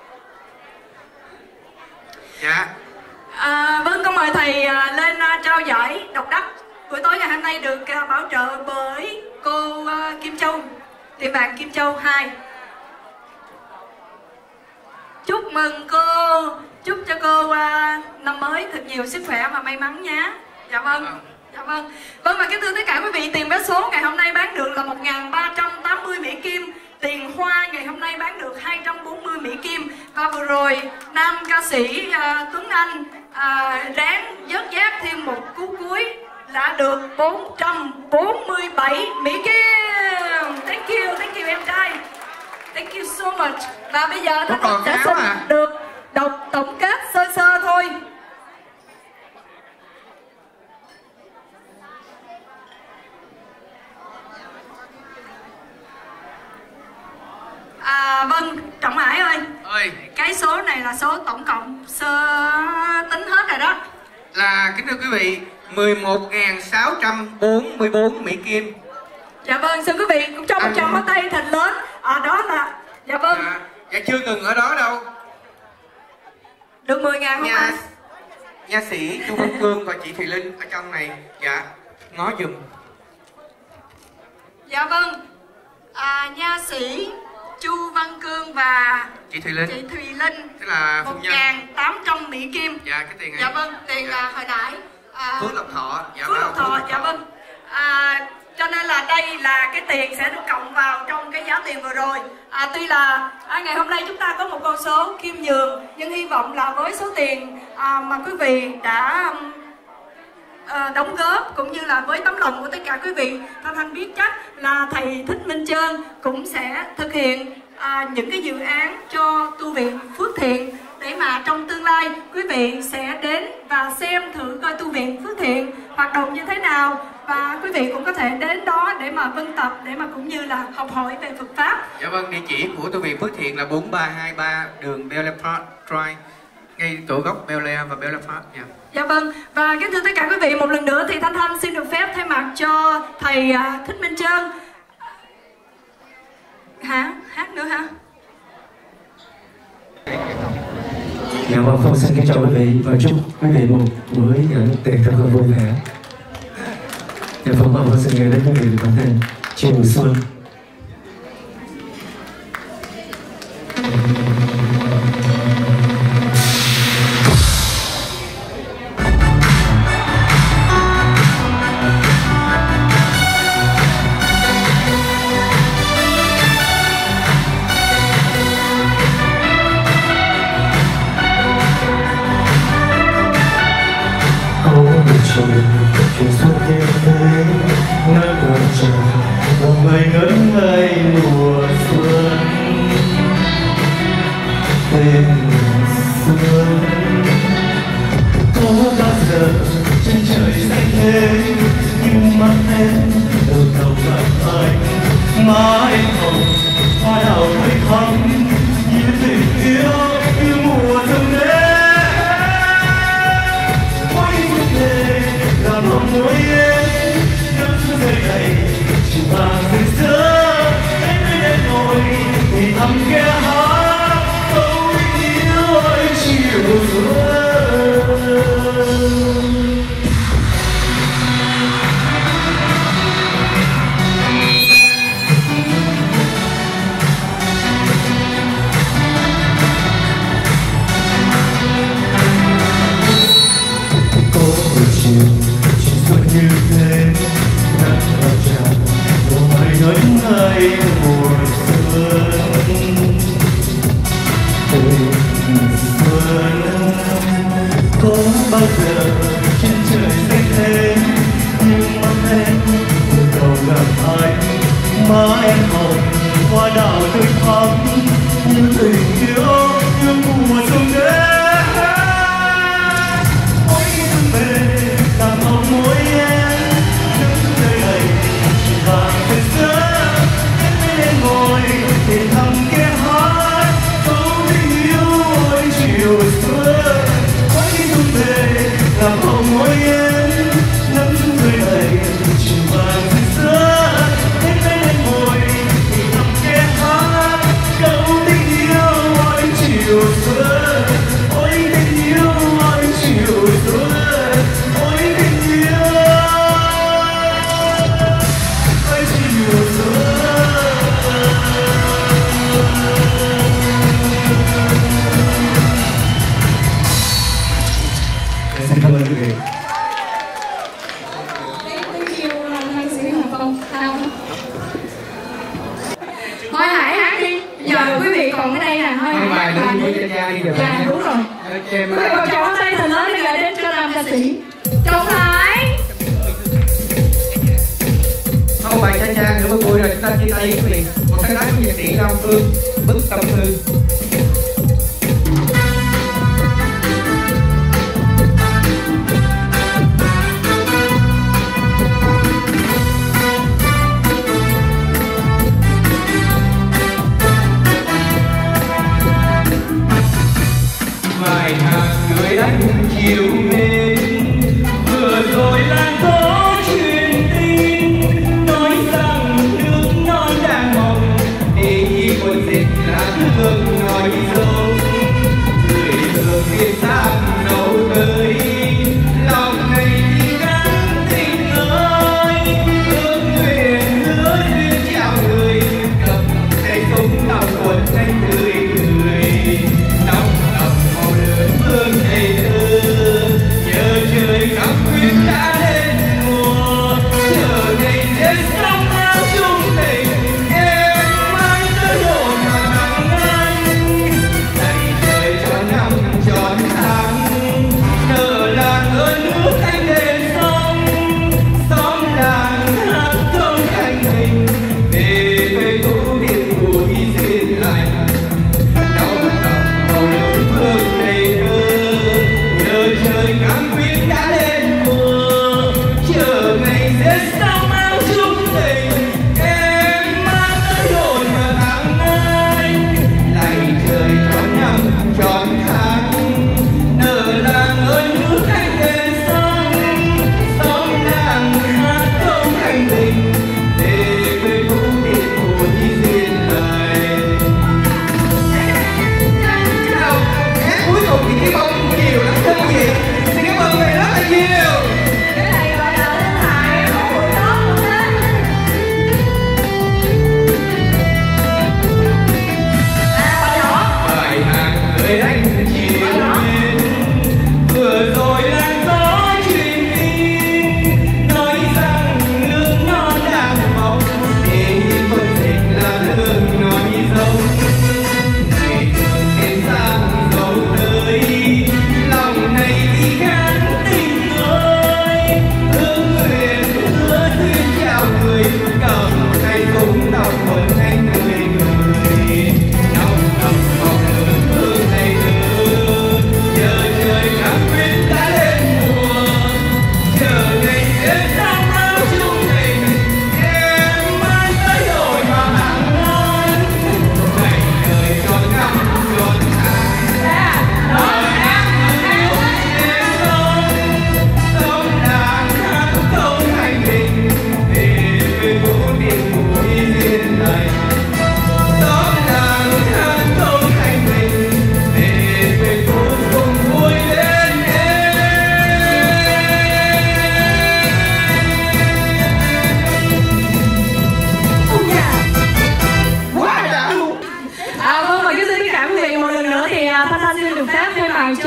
Dạ. À, vâng con mời thầy à, lên à, trao giải độc đắc buổi tối ngày hôm nay được à, bảo trợ bởi cô à, Kim Châu, tiệm vàng Kim Châu hai. Chúc mừng cô, chúc cho cô à, năm mới thật nhiều sức khỏe và may mắn nhé. Dạ vâng. Dạ vâng. Vâng và kính thưa tất cả quý vị, tiền vé số ngày hôm nay bán được là một nghìn ba trăm tám mươi Mỹ Kim. Tiền hoa ngày hôm nay bán được hai trăm bốn mươi Mỹ Kim. Và vừa rồi nam ca sĩ uh, Tuấn Anh uh, ráng vớt vát thêm một cú cuối đã được bốn trăm bốn mươi bảy Mỹ Kim. Thank you, thank you em trai. Thank you so much. Và bây giờ Có còn sẽ áo xin à? được đọc tổng kết sơ sơ thôi. À, vâng, Trọng Hải ơi, Ơi, cái số này là số tổng cộng sơ tính hết rồi đó. là kính thưa quý vị, mười một nghìn sáu trăm bốn mươi bốn Mỹ Kim. Dạ vâng, xin quý vị cũng cho một tràng pháo tay thật lớn. Ở đó là, dạ vâng, Dạ, dạ chưa ngừng ở đó đâu. được mười ngàn không Nha, anh? nha sĩ Chu Văn Cương và chị Thùy Linh ở trong này. Dạ, ngó giùm. Dạ vâng, à, nha sĩ Chu Văn Cương và Chị Thùy Linh. chị Thùy Linh Tức là phu một nhân. nghìn tám trăm Mỹ Kim. Dạ, cái tiền này. Dạ vâng, tiền Dạ. à, hồi nãy à, Phước Lộc Thọ. Dạ, Phước vâng, Lộc Thọ, dạ vâng. À, cho nên là đây là cái tiền sẽ được cộng vào trong cái giá tiền vừa rồi. À, tuy là à, ngày hôm nay chúng ta có một con số kim nhường, nhưng hy vọng là với số tiền à, mà quý vị đã à, đóng góp cũng như là với tấm lòng của tất cả quý vị, Thanh Thanh biết chắc là thầy Thích Minh Trơn cũng sẽ thực hiện à, những cái dự án cho tu viện Phước Thiện, để mà trong tương lai quý vị sẽ đến và xem thử coi tu viện Phước Thiện hoạt động như thế nào, và quý vị cũng có thể đến đó để mà vân tập, để mà cũng như là học hỏi về Phật pháp. Dạ vâng, địa chỉ của tu viện Phước Thiện là bốn ba hai ba đường Bel Air Drive, ngay chỗ góc Bel Air và Bel Air Park. Dạ. Dạ vâng, và kính thưa tất cả quý vị, một lần nữa thì Thanh Thanh xin được phép thay mặt cho thầy à, Thích Minh Trơn. Hả? Hát nữa hả? Dạ vâng, Phong xin kính chào quý vị và chúc quý vị một buổi nhận tiền thật là vui vẻ. Dạ vâng, Phong xin gửi đến quý vị bản thân chiều mùa xuân. Có một trời chuyện suốt như thế nơi gần trời một người ngẩn ngây mùa xuân tên xuân. Có bao giờ trên trời xanh thế nhưng mắt em đầu đầu gặp anh má em hồng hoa đào tươi thắm như tình yêu như mùa xuân đến. Mỗi phút này là mong mối em nước xuân rơi đầy chỉ vàng rực rỡ em với em ngồi thì thầm nghe hát câu yêu ơi chiều xuân. Như thế nắng vào tràn mùa mai ngẩn ngây mùa xuân tình xuân. Có bao giờ trên trời xanh thế nhưng mắt em từ đầu gặp anh má em hồng hoa đào tươi thắm như tình yêu như mùa xuân đến. Mỗi xuân về làm mong mối em nước rơi đầy chỉ vàng rực rỡ em với em ngồi thì thầm nghe hát câu tình yêu ôi chiều xuân. Mỗi khi xuân về làm mong mối em nước rơi đầy chỉ vàng rực rỡ em với em ngồi thì thầm nghe hát câu tình yêu ôi chiều xuân. Ôi tình yêu ôi chiều xuân. Xin cảm ơn quý vị. Thôi hãy hát đi. Giờ quý vị còn ở đây nè. Thôi Thôi bài lên với Cha Cha đi giờ. Dạ đúng rồi. Quý vị còn chào tay thật lớn để gửi đến cho nam ca sĩ Trọng Hải. Không bài Cha Cha nữa mới vui rồi, chúng ta chia tay quý vị. Một cái đánh của nhạc sĩ Long Phương, Bức Tâm Thư. Vài hạt người đánh chiều mến vừa rồi lan tố truyền tin nói rằng nước non đang mộng để khi quân dịch là thương nói dâu người thường biết sang nấu tới lòng ngày đi gắn tình ơi ước nguyện hứa duyên chào người cầm tay súng tàu quần xanh tươi cười nóng lòng màu lớn hương đầy thơ nhờ trời khắp quyết đã đến mùa chờ ngày đến sông áo chung tình em mãi tới độ mà nắng anh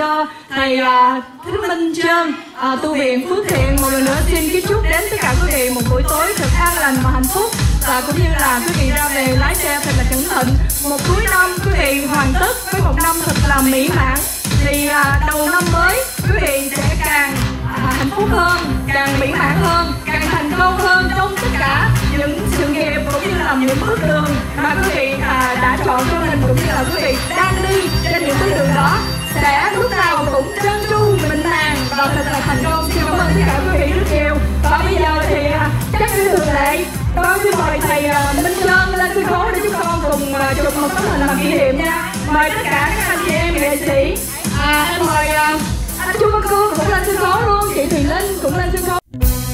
cho thầy uh, Thích Minh Trơn, uh, tu viện Phước Thiện. Một lần nữa xin kính chúc đến tất cả quý vị một buổi tối thật an lành và hạnh phúc, và cũng như là quý vị ra về lái xe thật là cẩn thận. Một cuối năm quý vị hoàn tất với một năm thật là mỹ mãn, thì uh, đầu năm mới quý vị sẽ càng uh, hạnh phúc hơn, càng mỹ mãn hơn, càng thành công hơn trong tất cả những sự nghiệp cũng như là những bước đường mà quý vị à, đã chọn cho mình, cũng như là quý vị đang đi trên những bước đường đó sẽ lúc nào cũng trơn tru, bình an và thật là thành công. Xin cảm ơn tất cả quý vị rất nhiều. Và bây giờ thì à, chắc như thường lệ, con xin mời thầy à, Minh Trơn lên sân khấu để chúng con cùng à, chụp một tấm hình làm kỷ niệm nha. Mời tất cả các anh chị em nghệ sĩ. À, em mời à, anh Chu Văn Cương cũng lên sân khấu luôn, chị Thùy Linh cũng lên sân khấu.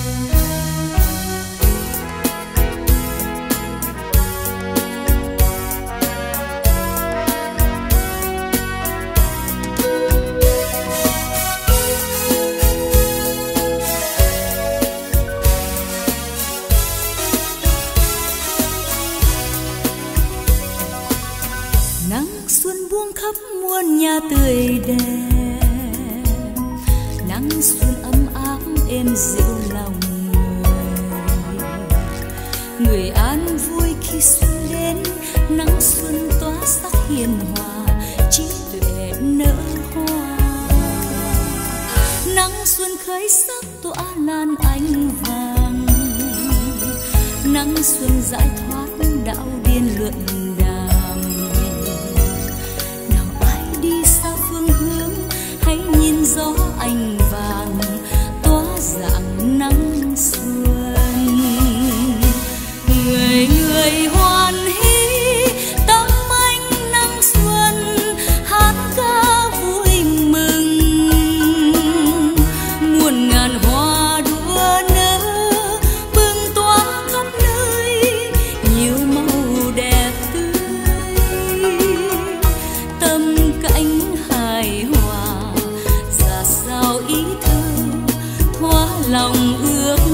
khắp muôn nhà tươi đẹp, nắng xuân ấm áp êm dịu lòng người. Người an vui khi xuân đến, nắng xuân tỏa sắc hiền hòa, trí tuệ nở hoa. Nắng xuân khởi sắc tỏa lan ánh vàng, nắng xuân giải thoát đạo điên luận đàm. Nào ai đi xa phương hướng, hãy nhìn gió ánh vàng tỏa dạng nắng xuân. Người người hoan hỉ tâm anh nắng xuân, hát ca vui mừng. Muôn ngàn hoa đua nở bừng tỏa khắp nơi, nhiều màu đẹp tươi. Tâm cảnh hài hòa, ra sao ý thơ thoa lòng ước